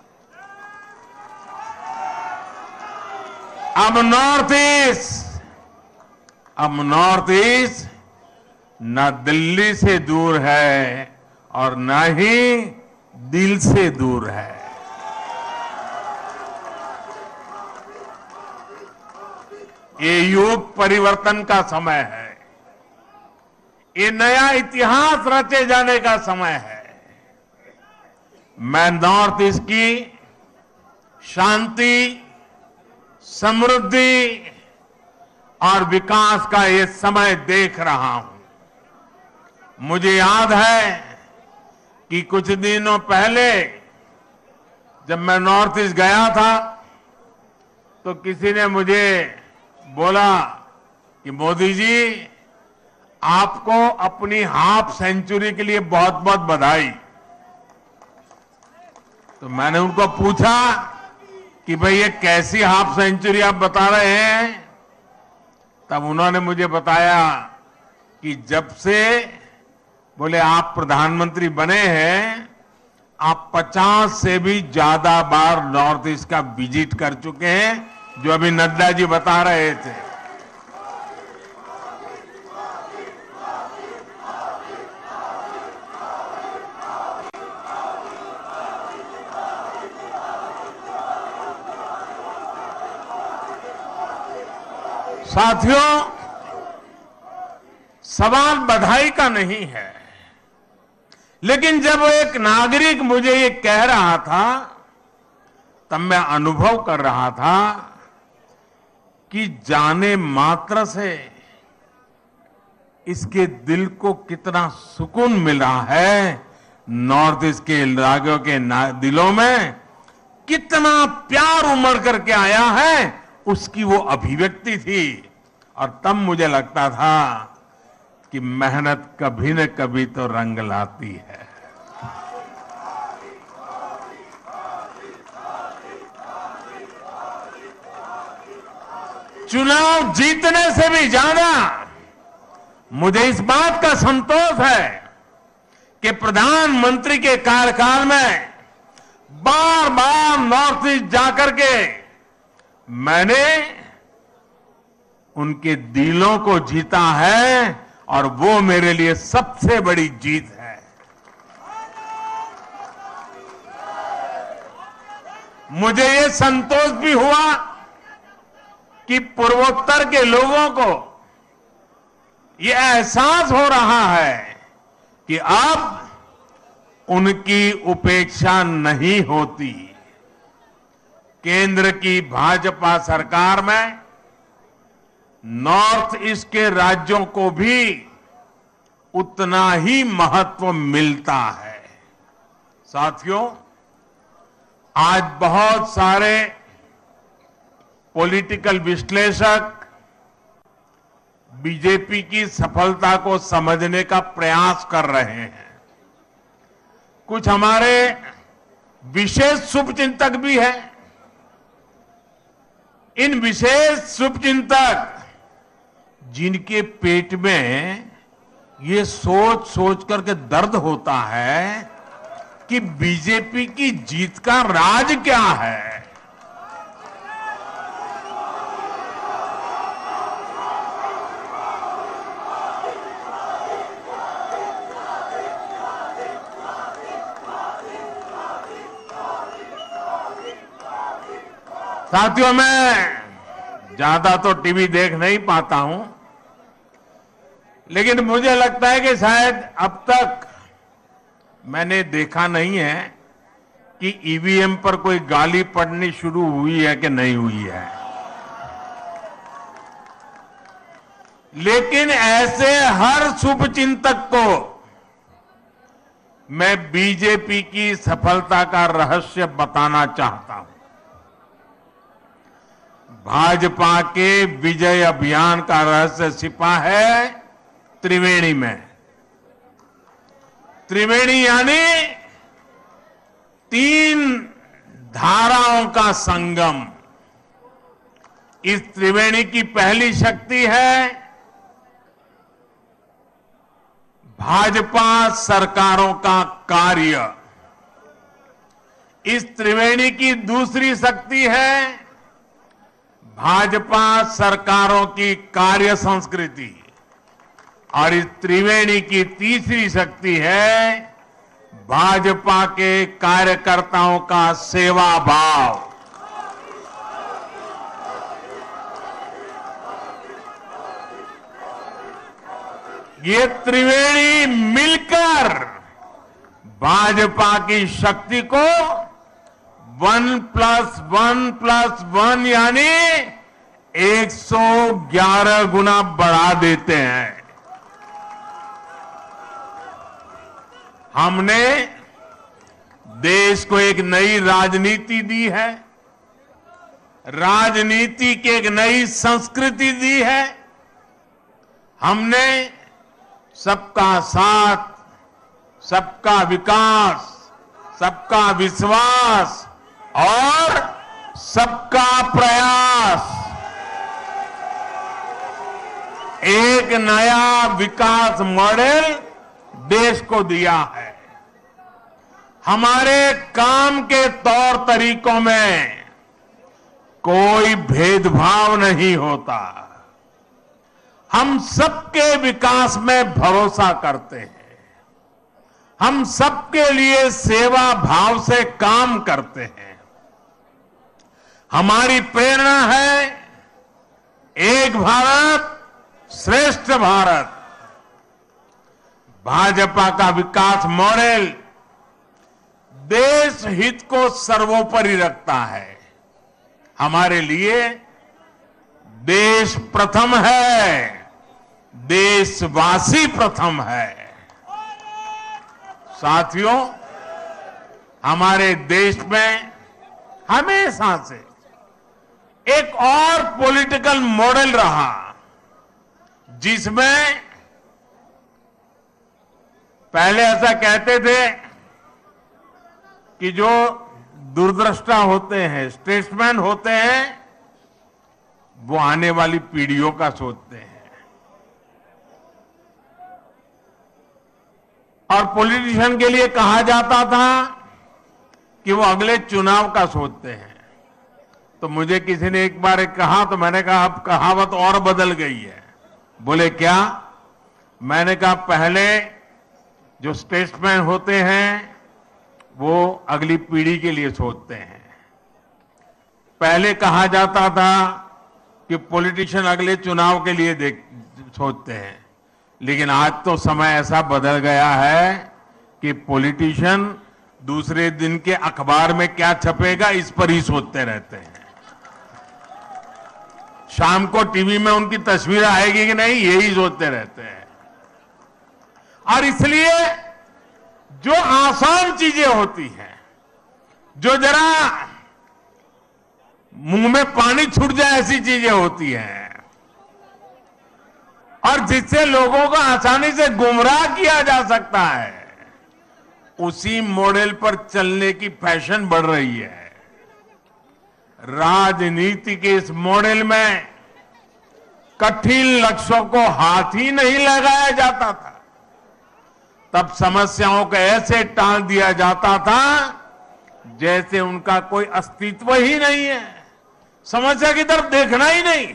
अब नॉर्थ ईस्ट अब नॉर्थ ईस्ट न दिल्ली से दूर है और न ही दिल से दूर है। ये युग परिवर्तन का समय है, ये नया इतिहास रचे जाने का समय है। मैं नॉर्थ ईस्ट की शांति, समृद्धि और विकास का ये समय देख रहा हूं। मुझे याद है कि कुछ दिनों पहले जब मैं नॉर्थ ईस्ट गया था तो किसी ने मुझे बोला कि मोदी जी, आपको अपनी हाफ सेंचुरी के लिए बहुत बहुत बधाई। तो मैंने उनको पूछा कि भाई ये कैसी हाफ सेंचुरी आप बता रहे हैं? तब उन्होंने मुझे बताया कि जब से बोले आप प्रधानमंत्री बने हैं, आप पचास से भी ज्यादा बार नॉर्थ ईस्ट का विजिट कर चुके हैं, जो अभी नड्डा जी बता रहे थे। साथियों, सवाल बधाई का नहीं है, लेकिन जब एक नागरिक मुझे ये कह रहा था तब मैं अनुभव कर रहा था कि जाने मात्र से इसके दिल को कितना सुकून मिला है। नॉर्थ ईस्ट के राज्यों के दिलों में कितना प्यार उमड़ करके आया है, उसकी वो अभिव्यक्ति थी। और तब मुझे लगता था कि मेहनत कभी न कभी तो रंग लाती है। चुनाव जीतने से भी ज्यादा मुझे इस बात का संतोष है कि प्रधानमंत्री के कार्यकाल में बार बार नॉर्थ ईस्ट जाकर के मैंने उनके दिलों को जीता है, और वो मेरे लिए सबसे बड़ी जीत है। मुझे ये संतोष भी हुआ कि पूर्वोत्तर के लोगों को ये एहसास हो रहा है कि अब उनकी उपेक्षा नहीं होती। केंद्र की भाजपा सरकार में नॉर्थ ईस्ट के राज्यों को भी उतना ही महत्व मिलता है। साथियों, आज बहुत सारे पॉलिटिकल विश्लेषक बीजेपी की सफलता को समझने का प्रयास कर रहे हैं। कुछ हमारे विशेष शुभचिंतक भी हैं। इन विशेष शुभचिंतक जिनके पेट में ये सोच सोच करके दर्द होता है, कि बीजेपी की जीत का राज क्या है। साथियों, मैं ज्यादा तो टीवी देख नहीं पाता हूं, लेकिन मुझे लगता है कि शायद अब तक मैंने देखा नहीं है कि ईवीएम पर कोई गाली पड़नी शुरू हुई है कि नहीं हुई है। लेकिन ऐसे हर शुभचिंतक को मैं बीजेपी की सफलता का रहस्य बताना चाहता हूं। भाजपा के विजय अभियान का रहस्य छिपा है त्रिवेणी में। त्रिवेणी यानी तीन धाराओं का संगम। इस त्रिवेणी की पहली शक्ति है भाजपा सरकारों का कार्य। इस त्रिवेणी की दूसरी शक्ति है भाजपा सरकारों की कार्य संस्कृति। और इस त्रिवेणी की तीसरी शक्ति है भाजपा के कार्यकर्ताओं का सेवा भाव। ये त्रिवेणी मिलकर भाजपा की शक्ति को one plus one plus one यानी एक सौ ग्यारह गुना बढ़ा देते हैं। हमने देश को एक नई राजनीति दी है, राजनीति की एक नई संस्कृति दी है। हमने सबका साथ, सबका विकास, सबका विश्वास और सबका प्रयास, एक नया विकास मॉडल देश को दिया है। हमारे काम के तौर तरीकों में कोई भेदभाव नहीं होता। हम सबके विकास में भरोसा करते हैं। हम सबके लिए सेवा भाव से काम करते हैं। हमारी प्रेरणा है एक भारत श्रेष्ठ भारत। भाजपा का विकास मॉडल देश हित को सर्वोपरि रखता है। हमारे लिए देश प्रथम है, देशवासी प्रथम है। साथियों, हमारे देश में हमेशा से एक और पॉलिटिकल मॉडल रहा जिसमें पहले ऐसा कहते थे कि जो दूरदृष्टा होते हैं, स्टेट्समैन होते हैं, वो आने वाली पीढ़ियों का सोचते हैं और पॉलिटिशियन के लिए कहा जाता था कि वो अगले चुनाव का सोचते हैं। तो मुझे किसी ने एक बार एक कहा तो मैंने कहा अब कहावत और बदल गई है। बोले क्या? मैंने कहा पहले जो स्टेट्समैन होते हैं वो अगली पीढ़ी के लिए सोचते हैं। पहले कहा जाता था कि पॉलिटिशियन अगले चुनाव के लिए देख सोचते हैं, लेकिन आज तो समय ऐसा बदल गया है कि पॉलिटिशियन दूसरे दिन के अखबार में क्या छपेगा इस पर ही सोचते रहते हैं। शाम को टीवी में उनकी तस्वीर आएगी कि नहीं, यही सोचते रहते हैं। और इसलिए जो आसान चीजें होती हैं, जो जरा मुंह में पानी छूट जाए ऐसी चीजें होती हैं और जिससे लोगों को आसानी से गुमराह किया जा सकता है, उसी मॉडल पर चलने की फैशन बढ़ रही है। राजनीति के इस मॉडल में कठिन लक्ष्यों को हाथ ही नहीं लगाया जाता था। तब समस्याओं को ऐसे टाल दिया जाता था जैसे उनका कोई अस्तित्व ही नहीं है, समस्या की तरफ देखना ही नहीं।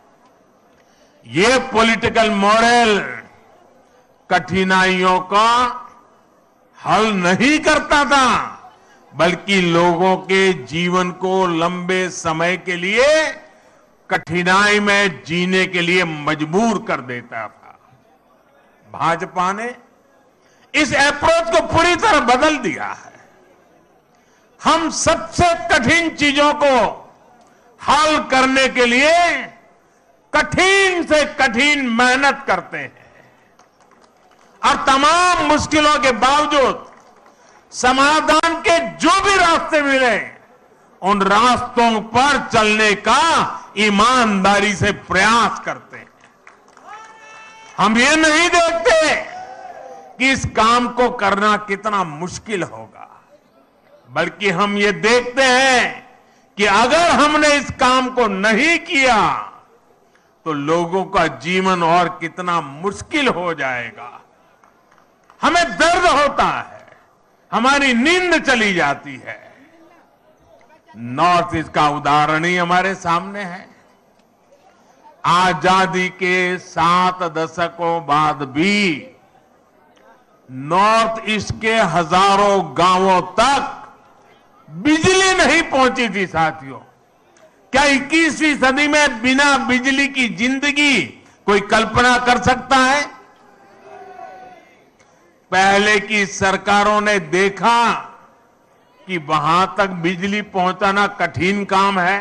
ये पॉलिटिकल मॉडल कठिनाइयों का हल नहीं करता था, बल्कि लोगों के जीवन को लंबे समय के लिए कठिनाई में जीने के लिए मजबूर कर देता था। भाजपा ने इस अप्रोच को पूरी तरह बदल दिया है। हम सबसे कठिन चीजों को हल करने के लिए कठिन से कठिन मेहनत करते हैं और तमाम मुश्किलों के बावजूद समाधान के जो भी रास्ते मिले उन रास्तों पर चलने का ईमानदारी से प्रयास करते हैं। हम ये नहीं देखते कि इस काम को करना कितना मुश्किल होगा, बल्कि हम ये देखते हैं कि अगर हमने इस काम को नहीं किया तो लोगों का जीवन और कितना मुश्किल हो जाएगा। हमें दर्द होता है, हमारी नींद चली जाती है। नॉर्थ ईस्ट का उदाहरण ही हमारे सामने है। आजादी के सात दशकों बाद भी नॉर्थ ईस्ट के हजारों गांवों तक बिजली नहीं पहुंची थी। साथियों, क्या इक्कीसवीं सदी में बिना बिजली की जिंदगी कोई कल्पना कर सकता है? पहले की सरकारों ने देखा कि वहां तक बिजली पहुंचाना कठिन काम है,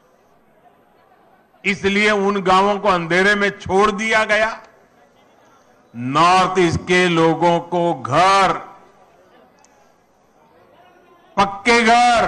इसलिए उन गांवों को अंधेरे में छोड़ दिया गया। नॉर्थ ईस्ट के लोगों को घर, पक्के घर,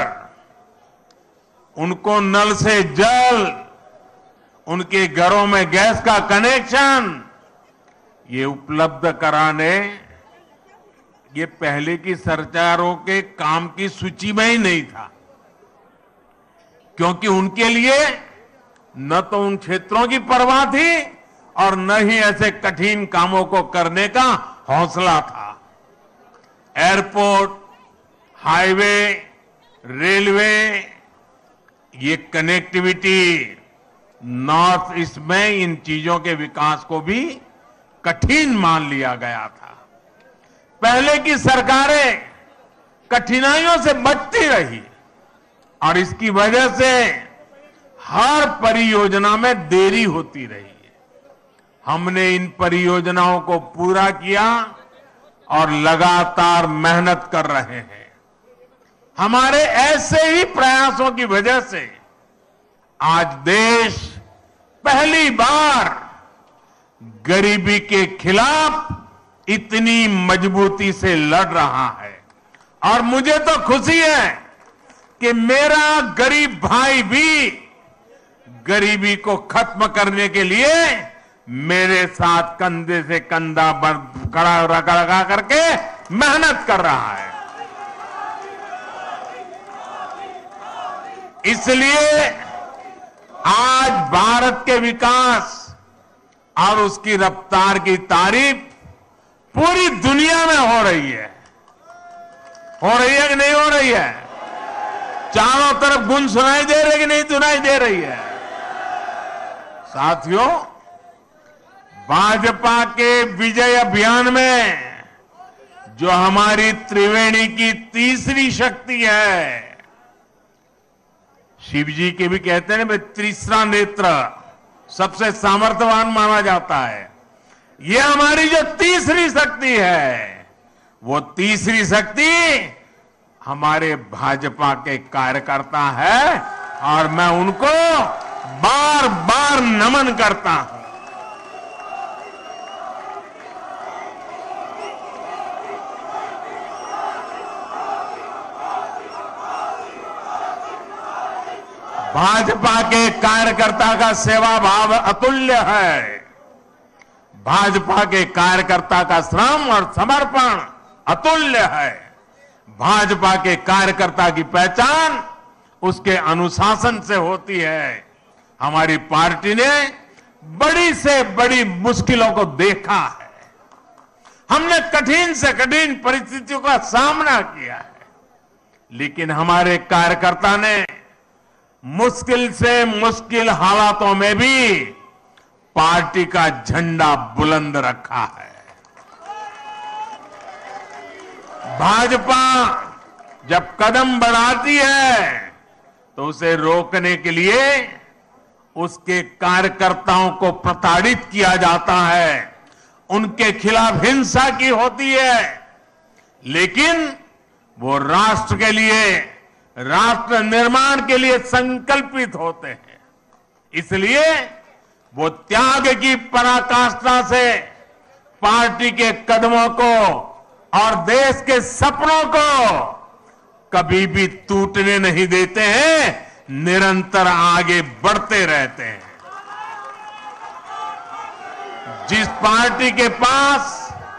उनको नल से जल, उनके घरों में गैस का कनेक्शन ये उपलब्ध कराने ये पहले की सरकारों के काम की सूची में ही नहीं था, क्योंकि उनके लिए न तो उन क्षेत्रों की परवाह थी और न ही ऐसे कठिन कामों को करने का हौसला था। एयरपोर्ट, हाईवे, रेलवे, ये कनेक्टिविटी नॉर्थ ईस्ट में इन चीजों के विकास को भी कठिन मान लिया गया था। पहले की सरकारें कठिनाइयों से बचती रही और इसकी वजह से हर परियोजना में देरी होती रही। हमने इन परियोजनाओं को पूरा किया और लगातार मेहनत कर रहे हैं। हमारे ऐसे ही प्रयासों की वजह से आज देश पहली बार गरीबी के खिलाफ इतनी मजबूती से लड़ रहा है। और मुझे तो खुशी है कि मेरा गरीब भाई भी गरीबी को खत्म करने के लिए मेरे साथ कंधे से कंधा खड़ा लगा करके मेहनत कर रहा है। इसलिए आज भारत के विकास और उसकी रफ्तार की तारीफ पूरी दुनिया में हो रही है। हो रही है कि नहीं हो रही है? चारों तरफ गुंज सुनाई दे रही कि नहीं सुनाई दे रही है? साथियों, भाजपा के विजय अभियान में जो हमारी त्रिवेणी की तीसरी शक्ति है, शिव जी के भी कहते हैं ना, तीसरा नेत्र सबसे सामर्थ्यवान माना जाता है। ये हमारी जो तीसरी शक्ति है, वो तीसरी शक्ति हमारे भाजपा के कार्यकर्ता है और मैं उनको बार बार नमन करता हूं। भाजपा के कार्यकर्ता का सेवा भाव अतुल्य है। भाजपा के कार्यकर्ता का श्रम और समर्पण अतुल्य है। भाजपा के कार्यकर्ता की पहचान उसके अनुशासन से होती है। हमारी पार्टी ने बड़ी से बड़ी मुश्किलों को देखा है, हमने कठिन से कठिन परिस्थितियों का सामना किया है, लेकिन हमारे कार्यकर्ता ने मुश्किल से मुश्किल हालातों में भी पार्टी का झंडा बुलंद रखा है। भाजपा जब कदम बढ़ाती है तो उसे रोकने के लिए उसके कार्यकर्ताओं को प्रताड़ित किया जाता है, उनके खिलाफ हिंसा की होती है, लेकिन वो राष्ट्र के लिए, राष्ट्र निर्माण के लिए संकल्पित होते हैं। इसलिए वो त्याग की पराकाष्ठा से पार्टी के कदमों को और देश के सपनों को कभी भी टूटने नहीं देते हैं, निरंतर आगे बढ़ते रहते हैं। जिस पार्टी के पास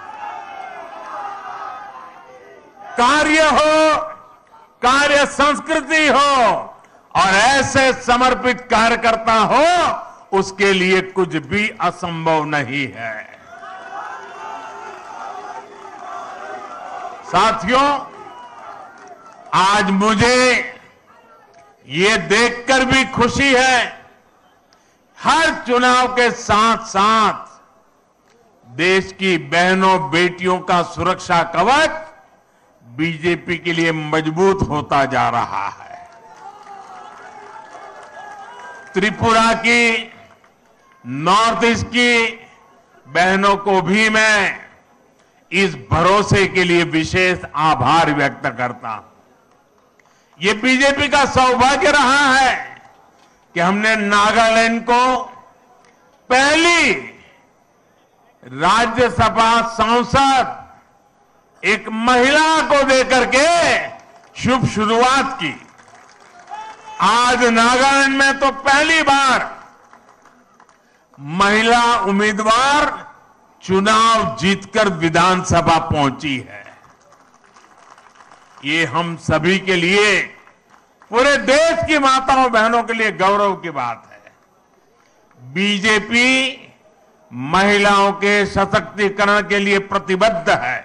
कार्य हो, कार्य संस्कृति हो और ऐसे समर्पित कार्यकर्ता हो, उसके लिए कुछ भी असंभव नहीं है। साथियों, आज मुझे ये देखकर भी खुशी है, हर चुनाव के साथ साथ देश की बहनों बेटियों का सुरक्षा कवच बीजेपी के लिए मजबूत होता जा रहा है। त्रिपुरा की, नॉर्थ ईस्ट की बहनों को भी मैं इस भरोसे के लिए विशेष आभार व्यक्त करता हूं। ये बीजेपी का सौभाग्य रहा है कि हमने नागालैंड को पहली राज्यसभा सांसद एक महिला को देकर के शुभ शुरुआत की। आज नागालैंड में तो पहली बार महिला उम्मीदवार चुनाव जीतकर विधानसभा पहुंची है। ये हम सभी के लिए, पूरे देश की माताओं बहनों के लिए गौरव की बात है। बीजेपी महिलाओं के सशक्तिकरण के लिए प्रतिबद्ध है।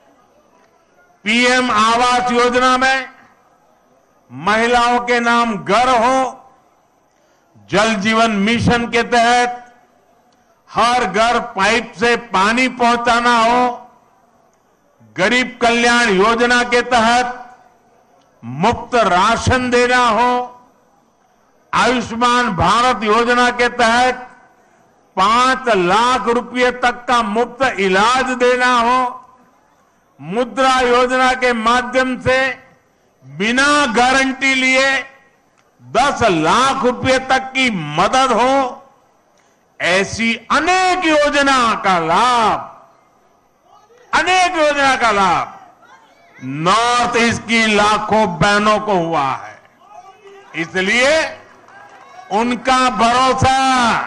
पीएम आवास योजना में महिलाओं के नाम घर हो, जल जीवन मिशन के तहत हर घर पाइप से पानी पहुंचाना हो, गरीब कल्याण योजना के तहत मुफ्त राशन देना हो, आयुष्मान भारत योजना के तहत पांच लाख रुपए तक का मुफ्त इलाज देना हो, मुद्रा योजना के माध्यम से बिना गारंटी लिए दस लाख रुपए तक की मदद हो, ऐसी अनेक योजना का लाभ, अनेक योजना का लाभ नॉर्थ ईस्ट की लाखों बहनों को हुआ है। इसलिए उनका भरोसा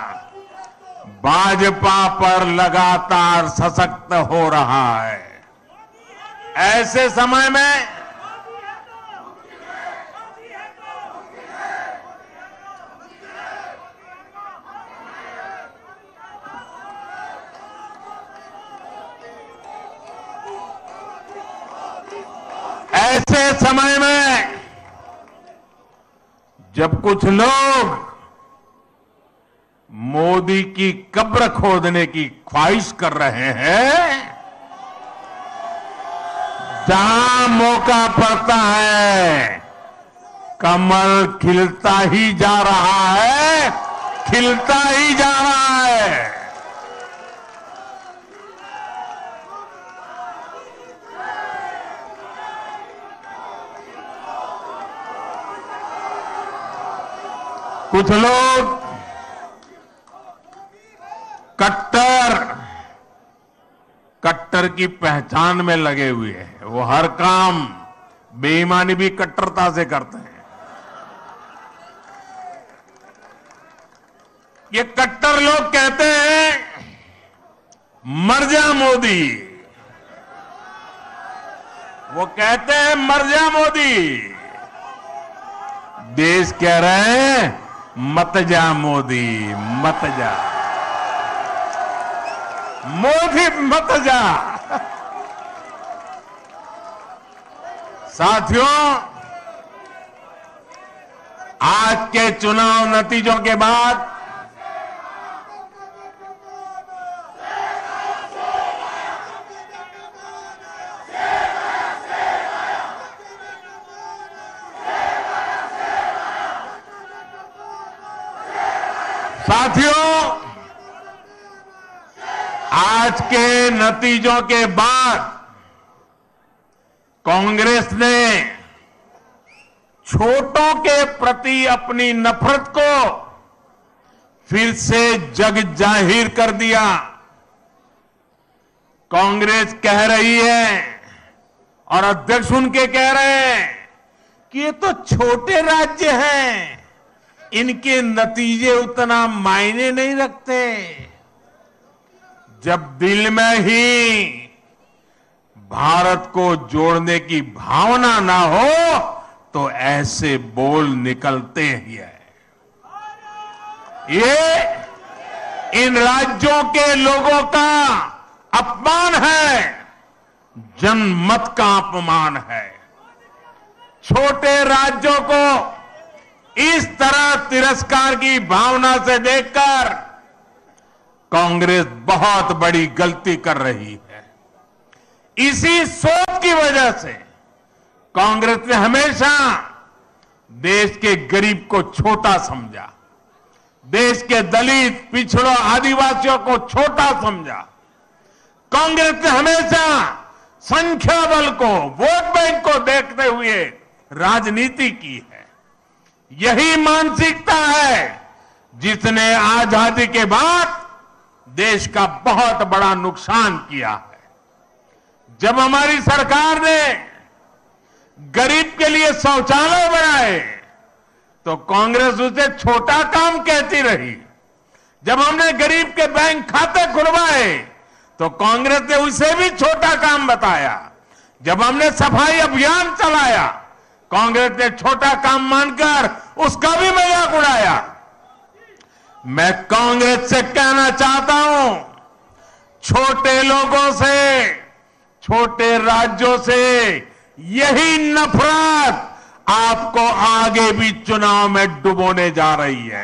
भाजपा पर लगातार सशक्त हो रहा है। ऐसे समय में ऐसे समय में जब कुछ लोग मोदी की कब्र खोदने की ख्वाहिश कर रहे हैं, जहां मौका पड़ता है कमल खिलता ही जा रहा है, खिलता ही जा रहा है। कुछ लोग कट्टर कट्टर की पहचान में लगे हुए हैं। वो हर काम बेईमानी भी कट्टरता से करते हैं। ये कट्टर लोग कहते हैं मर जा मोदी, वो कहते हैं मर जा मोदी। देश कह रहे हैं मत जा मोदी, मत जा मोदी, मत जा। साथियों, आज के चुनाव नतीजों के बाद साथियों आज के नतीजों के बाद कांग्रेस ने छोटों के प्रति अपनी नफरत को फिर से जग जाहिर कर दिया। कांग्रेस कह रही है और अध्यक्ष उनके कह रहे हैं कि ये तो छोटे राज्य हैं, इनके नतीजे उतना मायने नहीं रखते। जब दिल में ही भारत को जोड़ने की भावना ना हो तो ऐसे बोल निकलते ही है। ये इन राज्यों के लोगों का अपमान है, जनमत का अपमान है। छोटे राज्यों को इस तरह तिरस्कार की भावना से देखकर कांग्रेस बहुत बड़ी गलती कर रही है। इसी सोच की वजह से कांग्रेस ने हमेशा देश के गरीब को छोटा समझा, देश के दलित, पिछड़ों, आदिवासियों को छोटा समझा। कांग्रेस ने हमेशा संख्या बल को, वोट बैंक को देखते हुए राजनीति की है। यही मानसिकता है जिसने आजादी के बाद देश का बहुत बड़ा नुकसान किया है। जब हमारी सरकार ने गरीब के लिए शौचालय बनाए तो कांग्रेस उसे छोटा काम कहती रही। जब हमने गरीब के बैंक खाते खुलवाए तो कांग्रेस ने उसे भी छोटा काम बताया। जब हमने सफाई अभियान चलाया कांग्रेस ने छोटा काम मानकर उसका भी मजाक उड़ाया। मैं कांग्रेस से कहना चाहता हूं, छोटे लोगों से, छोटे राज्यों से यही नफरत आपको आगे भी चुनाव में डुबोने जा रही है।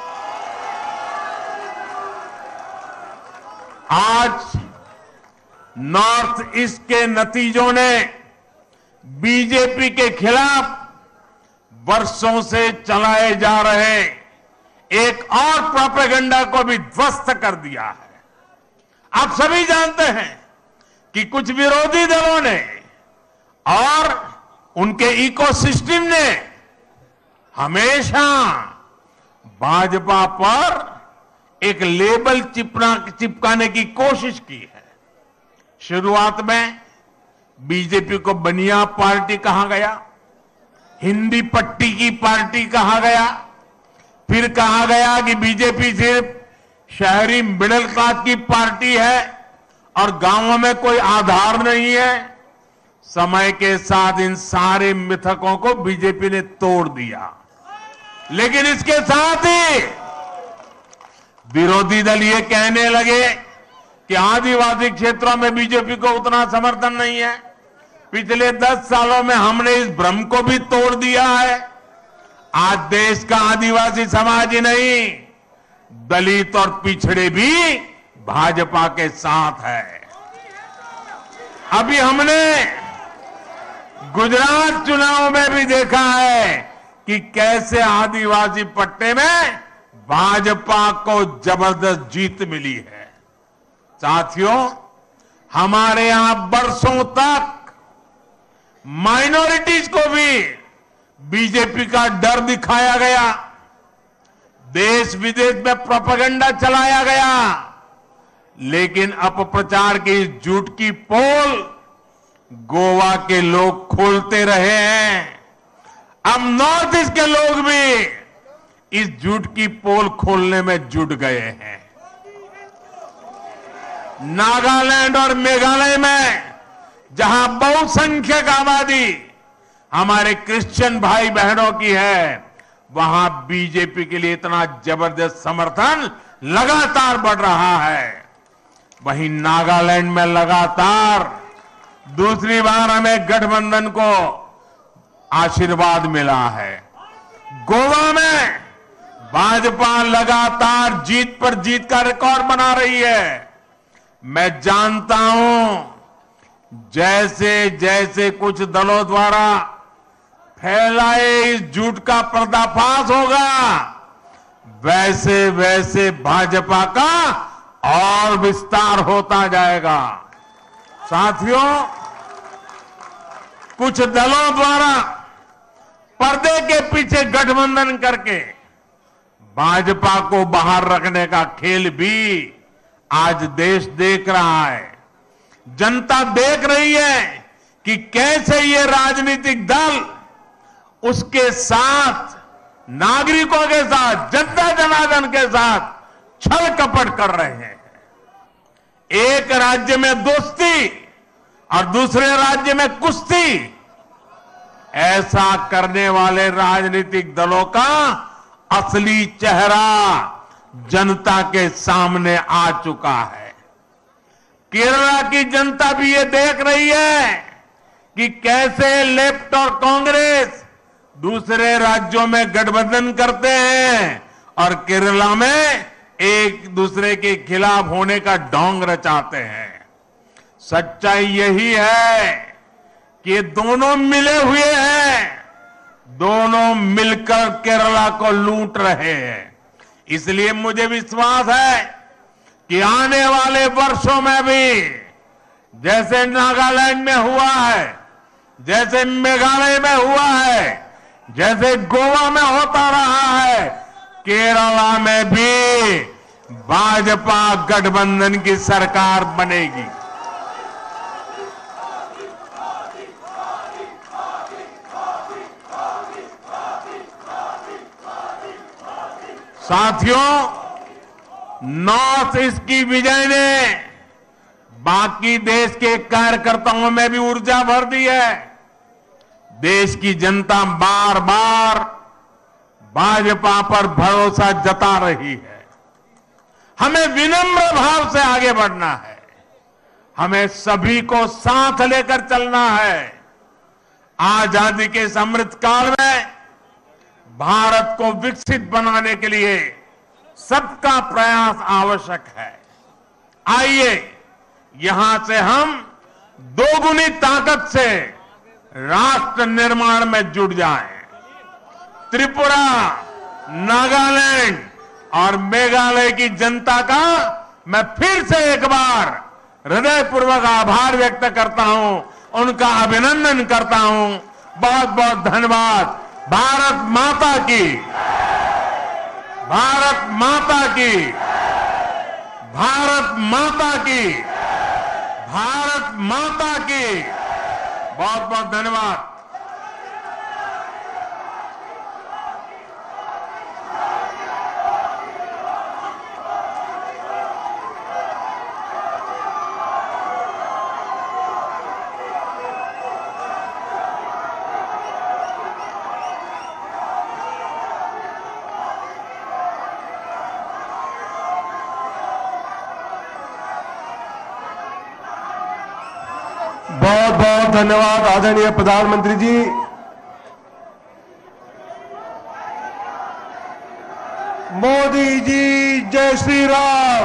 आज नॉर्थ ईस्ट के नतीजों ने बीजेपी के खिलाफ वर्षों से चलाए जा रहे एक और प्रोपेगेंडा को भी ध्वस्त कर दिया है। आप सभी जानते हैं कि कुछ विरोधी दलों ने और उनके इकोसिस्टम ने हमेशा भाजपा पर एक लेबल चिपना चिपकाने की कोशिश की है। शुरुआत में बीजेपी को बनिया पार्टी कहा गया, हिंदी पट्टी की पार्टी कहा गया, फिर कहा गया कि बीजेपी सिर्फ शहरी मिडिल क्लास की पार्टी है और गांवों में कोई आधार नहीं है। समय के साथ इन सारे मिथकों को बीजेपी ने तोड़ दिया, लेकिन इसके साथ ही विरोधी दल ये कहने लगे कि आदिवासी क्षेत्रों में बीजेपी को उतना समर्थन नहीं है। पिछले दस सालों में हमने इस भ्रम को भी तोड़ दिया है। आज देश का आदिवासी समाज ही नहीं, दलित और पिछड़े भी भाजपा के साथ है। अभी हमने गुजरात चुनाव में भी देखा है कि कैसे आदिवासी पट्टे में भाजपा को जबरदस्त जीत मिली है। साथियों, हमारे यहां बरसों तक माइनॉरिटीज को भी बीजेपी का डर दिखाया गया, देश विदेश में प्रोपेगेंडा चलाया गया, लेकिन अपप्रचार की इस झूठ की पोल गोवा के लोग खोलते रहे हैं। अब नॉर्थ ईस्ट के लोग भी इस झूठ की पोल खोलने में जुट गए हैं। नागालैंड और मेघालय में जहां बहुसंख्यक आबादी हमारे क्रिश्चियन भाई बहनों की है, वहां बीजेपी के लिए इतना जबरदस्त समर्थन लगातार बढ़ रहा है। वहीं नागालैंड में लगातार दूसरी बार हमें गठबंधन को आशीर्वाद मिला है। गोवा में भाजपा लगातार जीत पर जीत का रिकॉर्ड बना रही है। मैं जानता हूं जैसे जैसे कुछ दलों द्वारा फैलाए इस झूठ का पर्दाफाश होगा, वैसे वैसे भाजपा का और विस्तार होता जाएगा। साथियों, कुछ दलों द्वारा पर्दे के पीछे गठबंधन करके भाजपा को बाहर रखने का खेल भी आज देश देख रहा है। जनता देख रही है कि कैसे ये राजनीतिक दल उसके साथ, नागरिकों के साथ, जनता जनार्दन के साथ छल कपट कर रहे हैं। एक राज्य में दोस्ती और दूसरे राज्य में कुश्ती, ऐसा करने वाले राजनीतिक दलों का असली चेहरा जनता के सामने आ चुका है। केरला की जनता भी ये देख रही है कि कैसे लेफ्ट और कांग्रेस दूसरे राज्यों में गठबंधन करते हैं और केरला में एक दूसरे के खिलाफ होने का ढोंग रचाते हैं। सच्चाई यही है कि ये दोनों मिले हुए हैं, दोनों मिलकर केरला को लूट रहे हैं। इसलिए मुझे विश्वास है कि आने वाले वर्षों में भी जैसे नागालैंड में हुआ है, जैसे मेघालय में हुआ है, जैसे गोवा में होता रहा है, केरला में भी भाजपा गठबंधन की सरकार बनेगी। साथियों, नॉर्थ ईस्ट की विजय ने बाकी देश के कार्यकर्ताओं में भी ऊर्जा भर दी है। देश की जनता बार बार भाजपा पर भरोसा जता रही है। हमें विनम्र भाव से आगे बढ़ना है, हमें सभी को साथ लेकर चलना है। आजादी के इस अमृत काल में भारत को विकसित बनाने के लिए सबका प्रयास आवश्यक है। आइए यहां से हम दोगुनी ताकत से राष्ट्र निर्माण में जुट जाएं। त्रिपुरा, नागालैंड और मेघालय की जनता का मैं फिर से एक बार हृदयपूर्वक आभार व्यक्त करता हूं, उनका अभिनंदन करता हूं। बहुत बहुत धन्यवाद। भारत माता की, भारत माता की, भारत माता की, भारत माता की। बहुत बहुत धन्यवाद। बहुत बहुत धन्यवाद आदरणीय प्रधानमंत्री जी। मोदी जी जय श्री राम,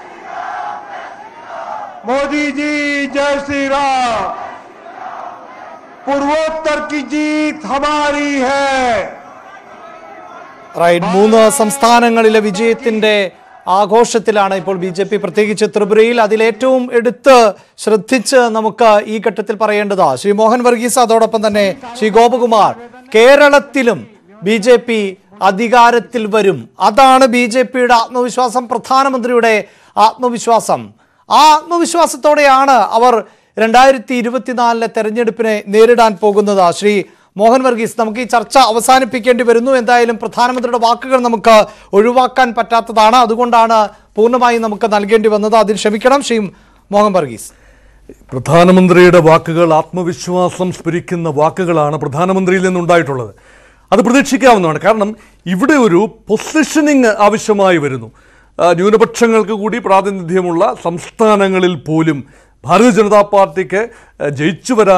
मोदी जी जय श्री राम। पूर्वोत्तर की जीत हमारी है। റൈറ്റ്, മൂന്ന് സംസ്ഥാനങ്ങളിലെ വിജയത്തിന്റെ ആഘോഷത്തിലാണ് ഇപ്പോൾ ബി ജെ പി, പ്രത്യേകിച്ച് ത്രിപുരയിൽ. അതിലേറ്റവും എടുത്ത് ശ്രദ്ധിച്ച് നമുക്ക് ഈ ഘട്ടത്തിൽ പറയേണ്ടത് ശ്രീ മോഹൻ വർഗീസ്, അതോടൊപ്പം തന്നെ ശ്രീ ഗോപകുമാർ, കേരളത്തിലും ബി ജെ പി അധികാരത്തിൽ വരും. അതാണ് ബി ജെ പിയുടെ ആത്മവിശ്വാസം, പ്രധാനമന്ത്രിയുടെ ആത്മവിശ്വാസം. ആ ആത്മവിശ്വാസത്തോടെയാണ് അവർ രണ്ടായിരത്തി ഇരുപത്തിനാലിലെ തെരഞ്ഞെടുപ്പിനെ നേരിടാൻ പോകുന്നത്. ശ്രീ മോഹൻ വർഗീസ്, നമുക്ക് ഈ ചർച്ച അവസാനിപ്പിക്കേണ്ടി വരുന്നു. എന്തായാലും പ്രധാനമന്ത്രിയുടെ വാക്കുകൾ നമുക്ക് ഒഴിവാക്കാൻ പറ്റാത്തതാണ്, അതുകൊണ്ടാണ് പൂർണ്ണമായും നമുക്ക് നൽകേണ്ടി വന്നത്. അതിൽ ക്ഷമിക്കണം ശ്രീ മോഹൻ വർഗീസ്. പ്രധാനമന്ത്രിയുടെ വാക്കുകൾ ആത്മവിശ്വാസം സ്ഫുരിക്കുന്ന വാക്കുകളാണ് പ്രധാനമന്ത്രിയിൽ നിന്നുണ്ടായിട്ടുള്ളത്. അത് പ്രതീക്ഷിക്കാവുന്നതാണ്. കാരണം ഇവിടെ ഒരു പൊസിഷനിങ് ആവശ്യമായി വരുന്നു. ന്യൂനപക്ഷങ്ങൾക്ക് കൂടി പ്രാതിനിധ്യമുള്ള സംസ്ഥാനങ്ങളിൽ പോലും ഭാരതീയ ജനതാ പാർട്ടിക്ക് ജയിച്ചു വരാനും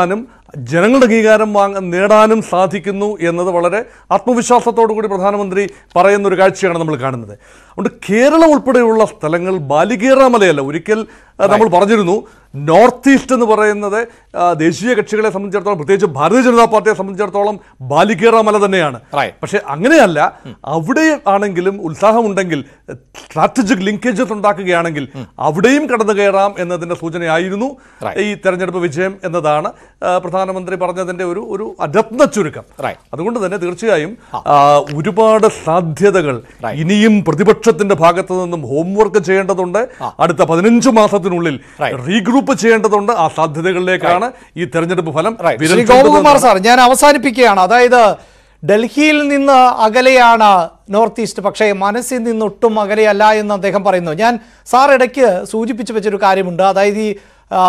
ജനങ്ങളുടെ അംഗീകാരം വാങ്ങ നേടാനും സാധിക്കുന്നു എന്നത് വളരെ ആത്മവിശ്വാസത്തോടു കൂടി പ്രധാനമന്ത്രി പറയുന്ന ഒരു കാഴ്ചയാണ് നമ്മൾ കാണുന്നത്. അതുകൊണ്ട് കേരളം ഉൾപ്പെടെയുള്ള സ്ഥലങ്ങൾ ബാലികേറ മലയല്ല. ഒരിക്കൽ നമ്മൾ പറഞ്ഞിരുന്നു നോർത്ത് ഈസ്റ്റ് എന്ന് പറയുന്നത് ദേശീയ കക്ഷികളെ സംബന്ധിച്ചിടത്തോളം, പ്രത്യേകിച്ച് ഭാരതീയ ജനതാ പാർട്ടിയെ സംബന്ധിച്ചിടത്തോളം ബാലികേറ മല തന്നെയാണ്. പക്ഷെ അങ്ങനെയല്ല, അവിടെ ആണെങ്കിലും ഉത്സാഹമുണ്ടെങ്കിൽ, സ്ട്രാറ്റജിക് ലിങ്കേജസ് ഉണ്ടാക്കുകയാണെങ്കിൽ അവിടെയും കടന്നു കയറാം എന്നതിന്റെ സൂചനയായിരുന്നു ഈ തെരഞ്ഞെടുപ്പ് വിജയം എന്നതാണ് പ്രധാനമന്ത്രി പറഞ്ഞതിന്റെ ഒരു ഒരു രത്ന ചുരുക്കം. അതുകൊണ്ട് തന്നെ തീർച്ചയായും ഒരുപാട് സാധ്യതകൾ ഇനിയും പ്രതിപക്ഷത്തിന്റെ ഭാഗത്തു നിന്നും ഹോംവർക്ക് ചെയ്യേണ്ടതുണ്ട്. അടുത്ത പതിനഞ്ചു മാസത്തിനുള്ളിൽ റീഗ്രൂപ്പ് ചെയ്യേണ്ടതുണ്ട്. ആ സാധ്യതകളിലേക്കാണ് ഈ തെരഞ്ഞെടുപ്പ് ഫലം. ഗോപകുമാർ സാർ, ഞാൻ അവസാനിപ്പിക്കുകയാണ്. അതായത് ഡൽഹിയിൽ നിന്ന് അകലെയാണ് നോർത്ത് ഈസ്റ്റ്, പക്ഷേ മനസ്സിൽ നിന്ന് ഒട്ടും അകലെയല്ല എന്ന് അദ്ദേഹം പറയുന്നു. ഞാൻ സാർ ഇടയ്ക്ക് സൂചിപ്പിച്ചു വെച്ചൊരു കാര്യമുണ്ട്. അതായത് ഈ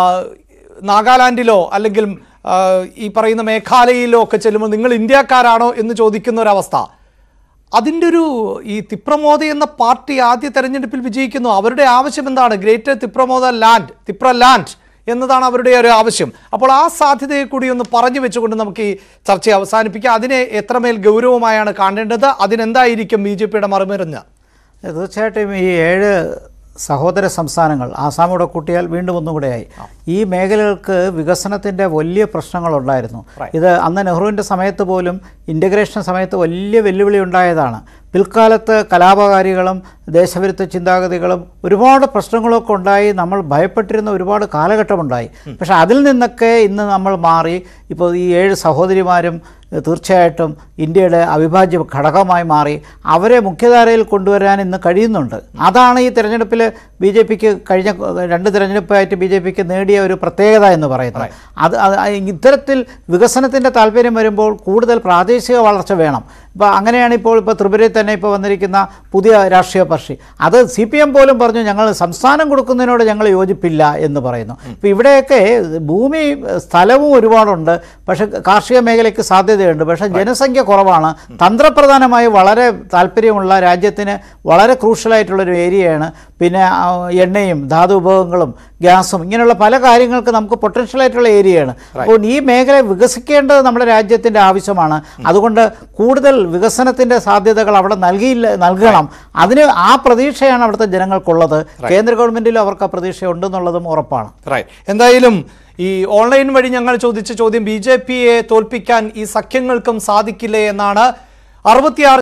നാഗാലാൻഡിലോ അല്ലെങ്കിൽ ഈ പറയുന്ന മേഘാലയയിലോ ഒക്കെ ചെല്ലുമ്പോൾ നിങ്ങൾ ഇന്ത്യക്കാരാണോ എന്ന് ചോദിക്കുന്ന ഒരവസ്ഥ. അതിൻ്റെ ഒരു ഈ തിപ്രമോദ എന്ന പാർട്ടി ആദ്യ തെരഞ്ഞെടുപ്പിൽ വിജയിക്കുന്നു. അവരുടെ ആവശ്യം എന്താണ്? Greater Tipramotha land, Tipra land എന്നതാണ് അവരുടെ ഒരു ആവശ്യം. അപ്പോൾ ആ സാധ്യതയെ കൂടി ഒന്ന് പറഞ്ഞു വെച്ചുകൊണ്ട് നമുക്ക് ഈ ചർച്ചയെ അവസാനിപ്പിക്കാം. അതിനെ എത്രമേൽ ഗൗരവമായാണ് കാണേണ്ടത്? അതിനെന്തായിരിക്കും ബി ജെ പിയുടെ മറുമരുന്ന്? തീർച്ചയായിട്ടും ഈ ഏഴ് സഹോദര സംസ്ഥാനങ്ങൾ, ആസാമോടെ കൂട്ടിയാൽ വീണ്ടും ഒന്നും കൂടെയായി. ഈ മേഖലകൾക്ക് വികസനത്തിൻ്റെ വലിയ പ്രശ്നങ്ങളുണ്ടായിരുന്നു. ഇത് അന്ന് നെഹ്റുവിൻ്റെ സമയത്ത് പോലും ഇൻ്റഗ്രേഷൻ സമയത്ത് വലിയ വെല്ലുവിളി ഉണ്ടായതാണ്. പിൽക്കാലത്ത് കലാപകാരികളും ദേശവിരുദ്ധ ചിന്താഗതികളും ഒരുപാട് പ്രശ്നങ്ങളൊക്കെ ഉണ്ടായി. നമ്മൾ ഭയപ്പെട്ടിരുന്ന ഒരുപാട് കാലഘട്ടമുണ്ടായി. പക്ഷെ അതിൽ നിന്നൊക്കെ ഇന്ന് നമ്മൾ മാറി. ഇപ്പോൾ ഈ ഏഴ് സഹോദരിമാരും തീർച്ചയായിട്ടും ഇന്ത്യയുടെ അവിഭാജ്യ ഘടകമായി മാറി. അവരെ മുഖ്യധാരയിൽ കൊണ്ടുവരാൻ ഇന്ന് കഴിയുന്നുണ്ട്. അതാണ് ഈ തെരഞ്ഞെടുപ്പിൽ ബി ജെ പിക്ക് കഴിഞ്ഞ രണ്ട് തിരഞ്ഞെടുപ്പായിട്ട് ബി ജെ പിക്ക് നേടിയ ഒരു പ്രത്യേകത എന്ന് പറയുന്നത്. അത് ഇത്തരത്തിൽ വികസനത്തിൻ്റെ താല്പര്യം വരുമ്പോൾ കൂടുതൽ പ്രാദേശിക വളർച്ച വേണം. ഇപ്പോൾ അങ്ങനെയാണ് ഇപ്പോൾ ഇപ്പോൾ ത്രിപുരയിൽ തന്നെ ഇപ്പോൾ വന്നിരിക്കുന്ന പുതിയ രാഷ്ട്രീയ കക്ഷി. അത് സി പി എം പോലും പറഞ്ഞു ഞങ്ങൾ സംസ്ഥാനം കൊടുക്കുന്നതിനോട് ഞങ്ങൾ യോജിപ്പില്ല എന്ന് പറയുന്നു. ഇപ്പോൾ ഇവിടെയൊക്കെ ഭൂമി സ്ഥലവും ഒരുപാടുണ്ട്, പക്ഷേ കാർഷിക മേഖലയ്ക്ക് സാധ്യതയുണ്ട്. പക്ഷേ ജനസംഖ്യ കുറവാണ്. തന്ത്രപ്രധാനമായി വളരെ താല്പര്യമുള്ള രാജ്യത്തിന് വളരെ ക്രൂഷ്യലായിട്ടുള്ളൊരു ഏരിയയാണ്. പിന്നെ എണ്ണയും ധാതു ഉപയോഗങ്ങളും ഗ്യാസും ഇങ്ങനെയുള്ള പല കാര്യങ്ങൾക്ക് നമുക്ക് പൊട്ടൻഷ്യലായിട്ടുള്ള ഏരിയയാണ്. അപ്പോൾ ഈ മേഖല വികസിക്കേണ്ടത് നമ്മുടെ രാജ്യത്തിൻ്റെ ആവശ്യമാണ്. അതുകൊണ്ട് കൂടുതൽ വികസനത്തിൻ്റെ സാധ്യതകൾ അവിടെ നൽകിയില്ല നൽകണം. അതിന് ആ പ്രതീക്ഷയാണ് അവിടുത്തെ ജനങ്ങൾക്കുള്ളത്. കേന്ദ്ര ഗവൺമെൻറ്റിലും അവർക്ക് ആ പ്രതീക്ഷ ഉണ്ടെന്നുള്ളതും ഉറപ്പാണ്. എന്തായാലും ഈ ഓൺലൈൻ വഴി ഞങ്ങൾ ചോദിച്ച ചോദ്യം, ബി ജെ പിയെ തോൽപ്പിക്കാൻ ഈ സഖ്യങ്ങൾക്കും സാധിക്കില്ലേ എന്നാണ്. അറുപത്തിയാറ്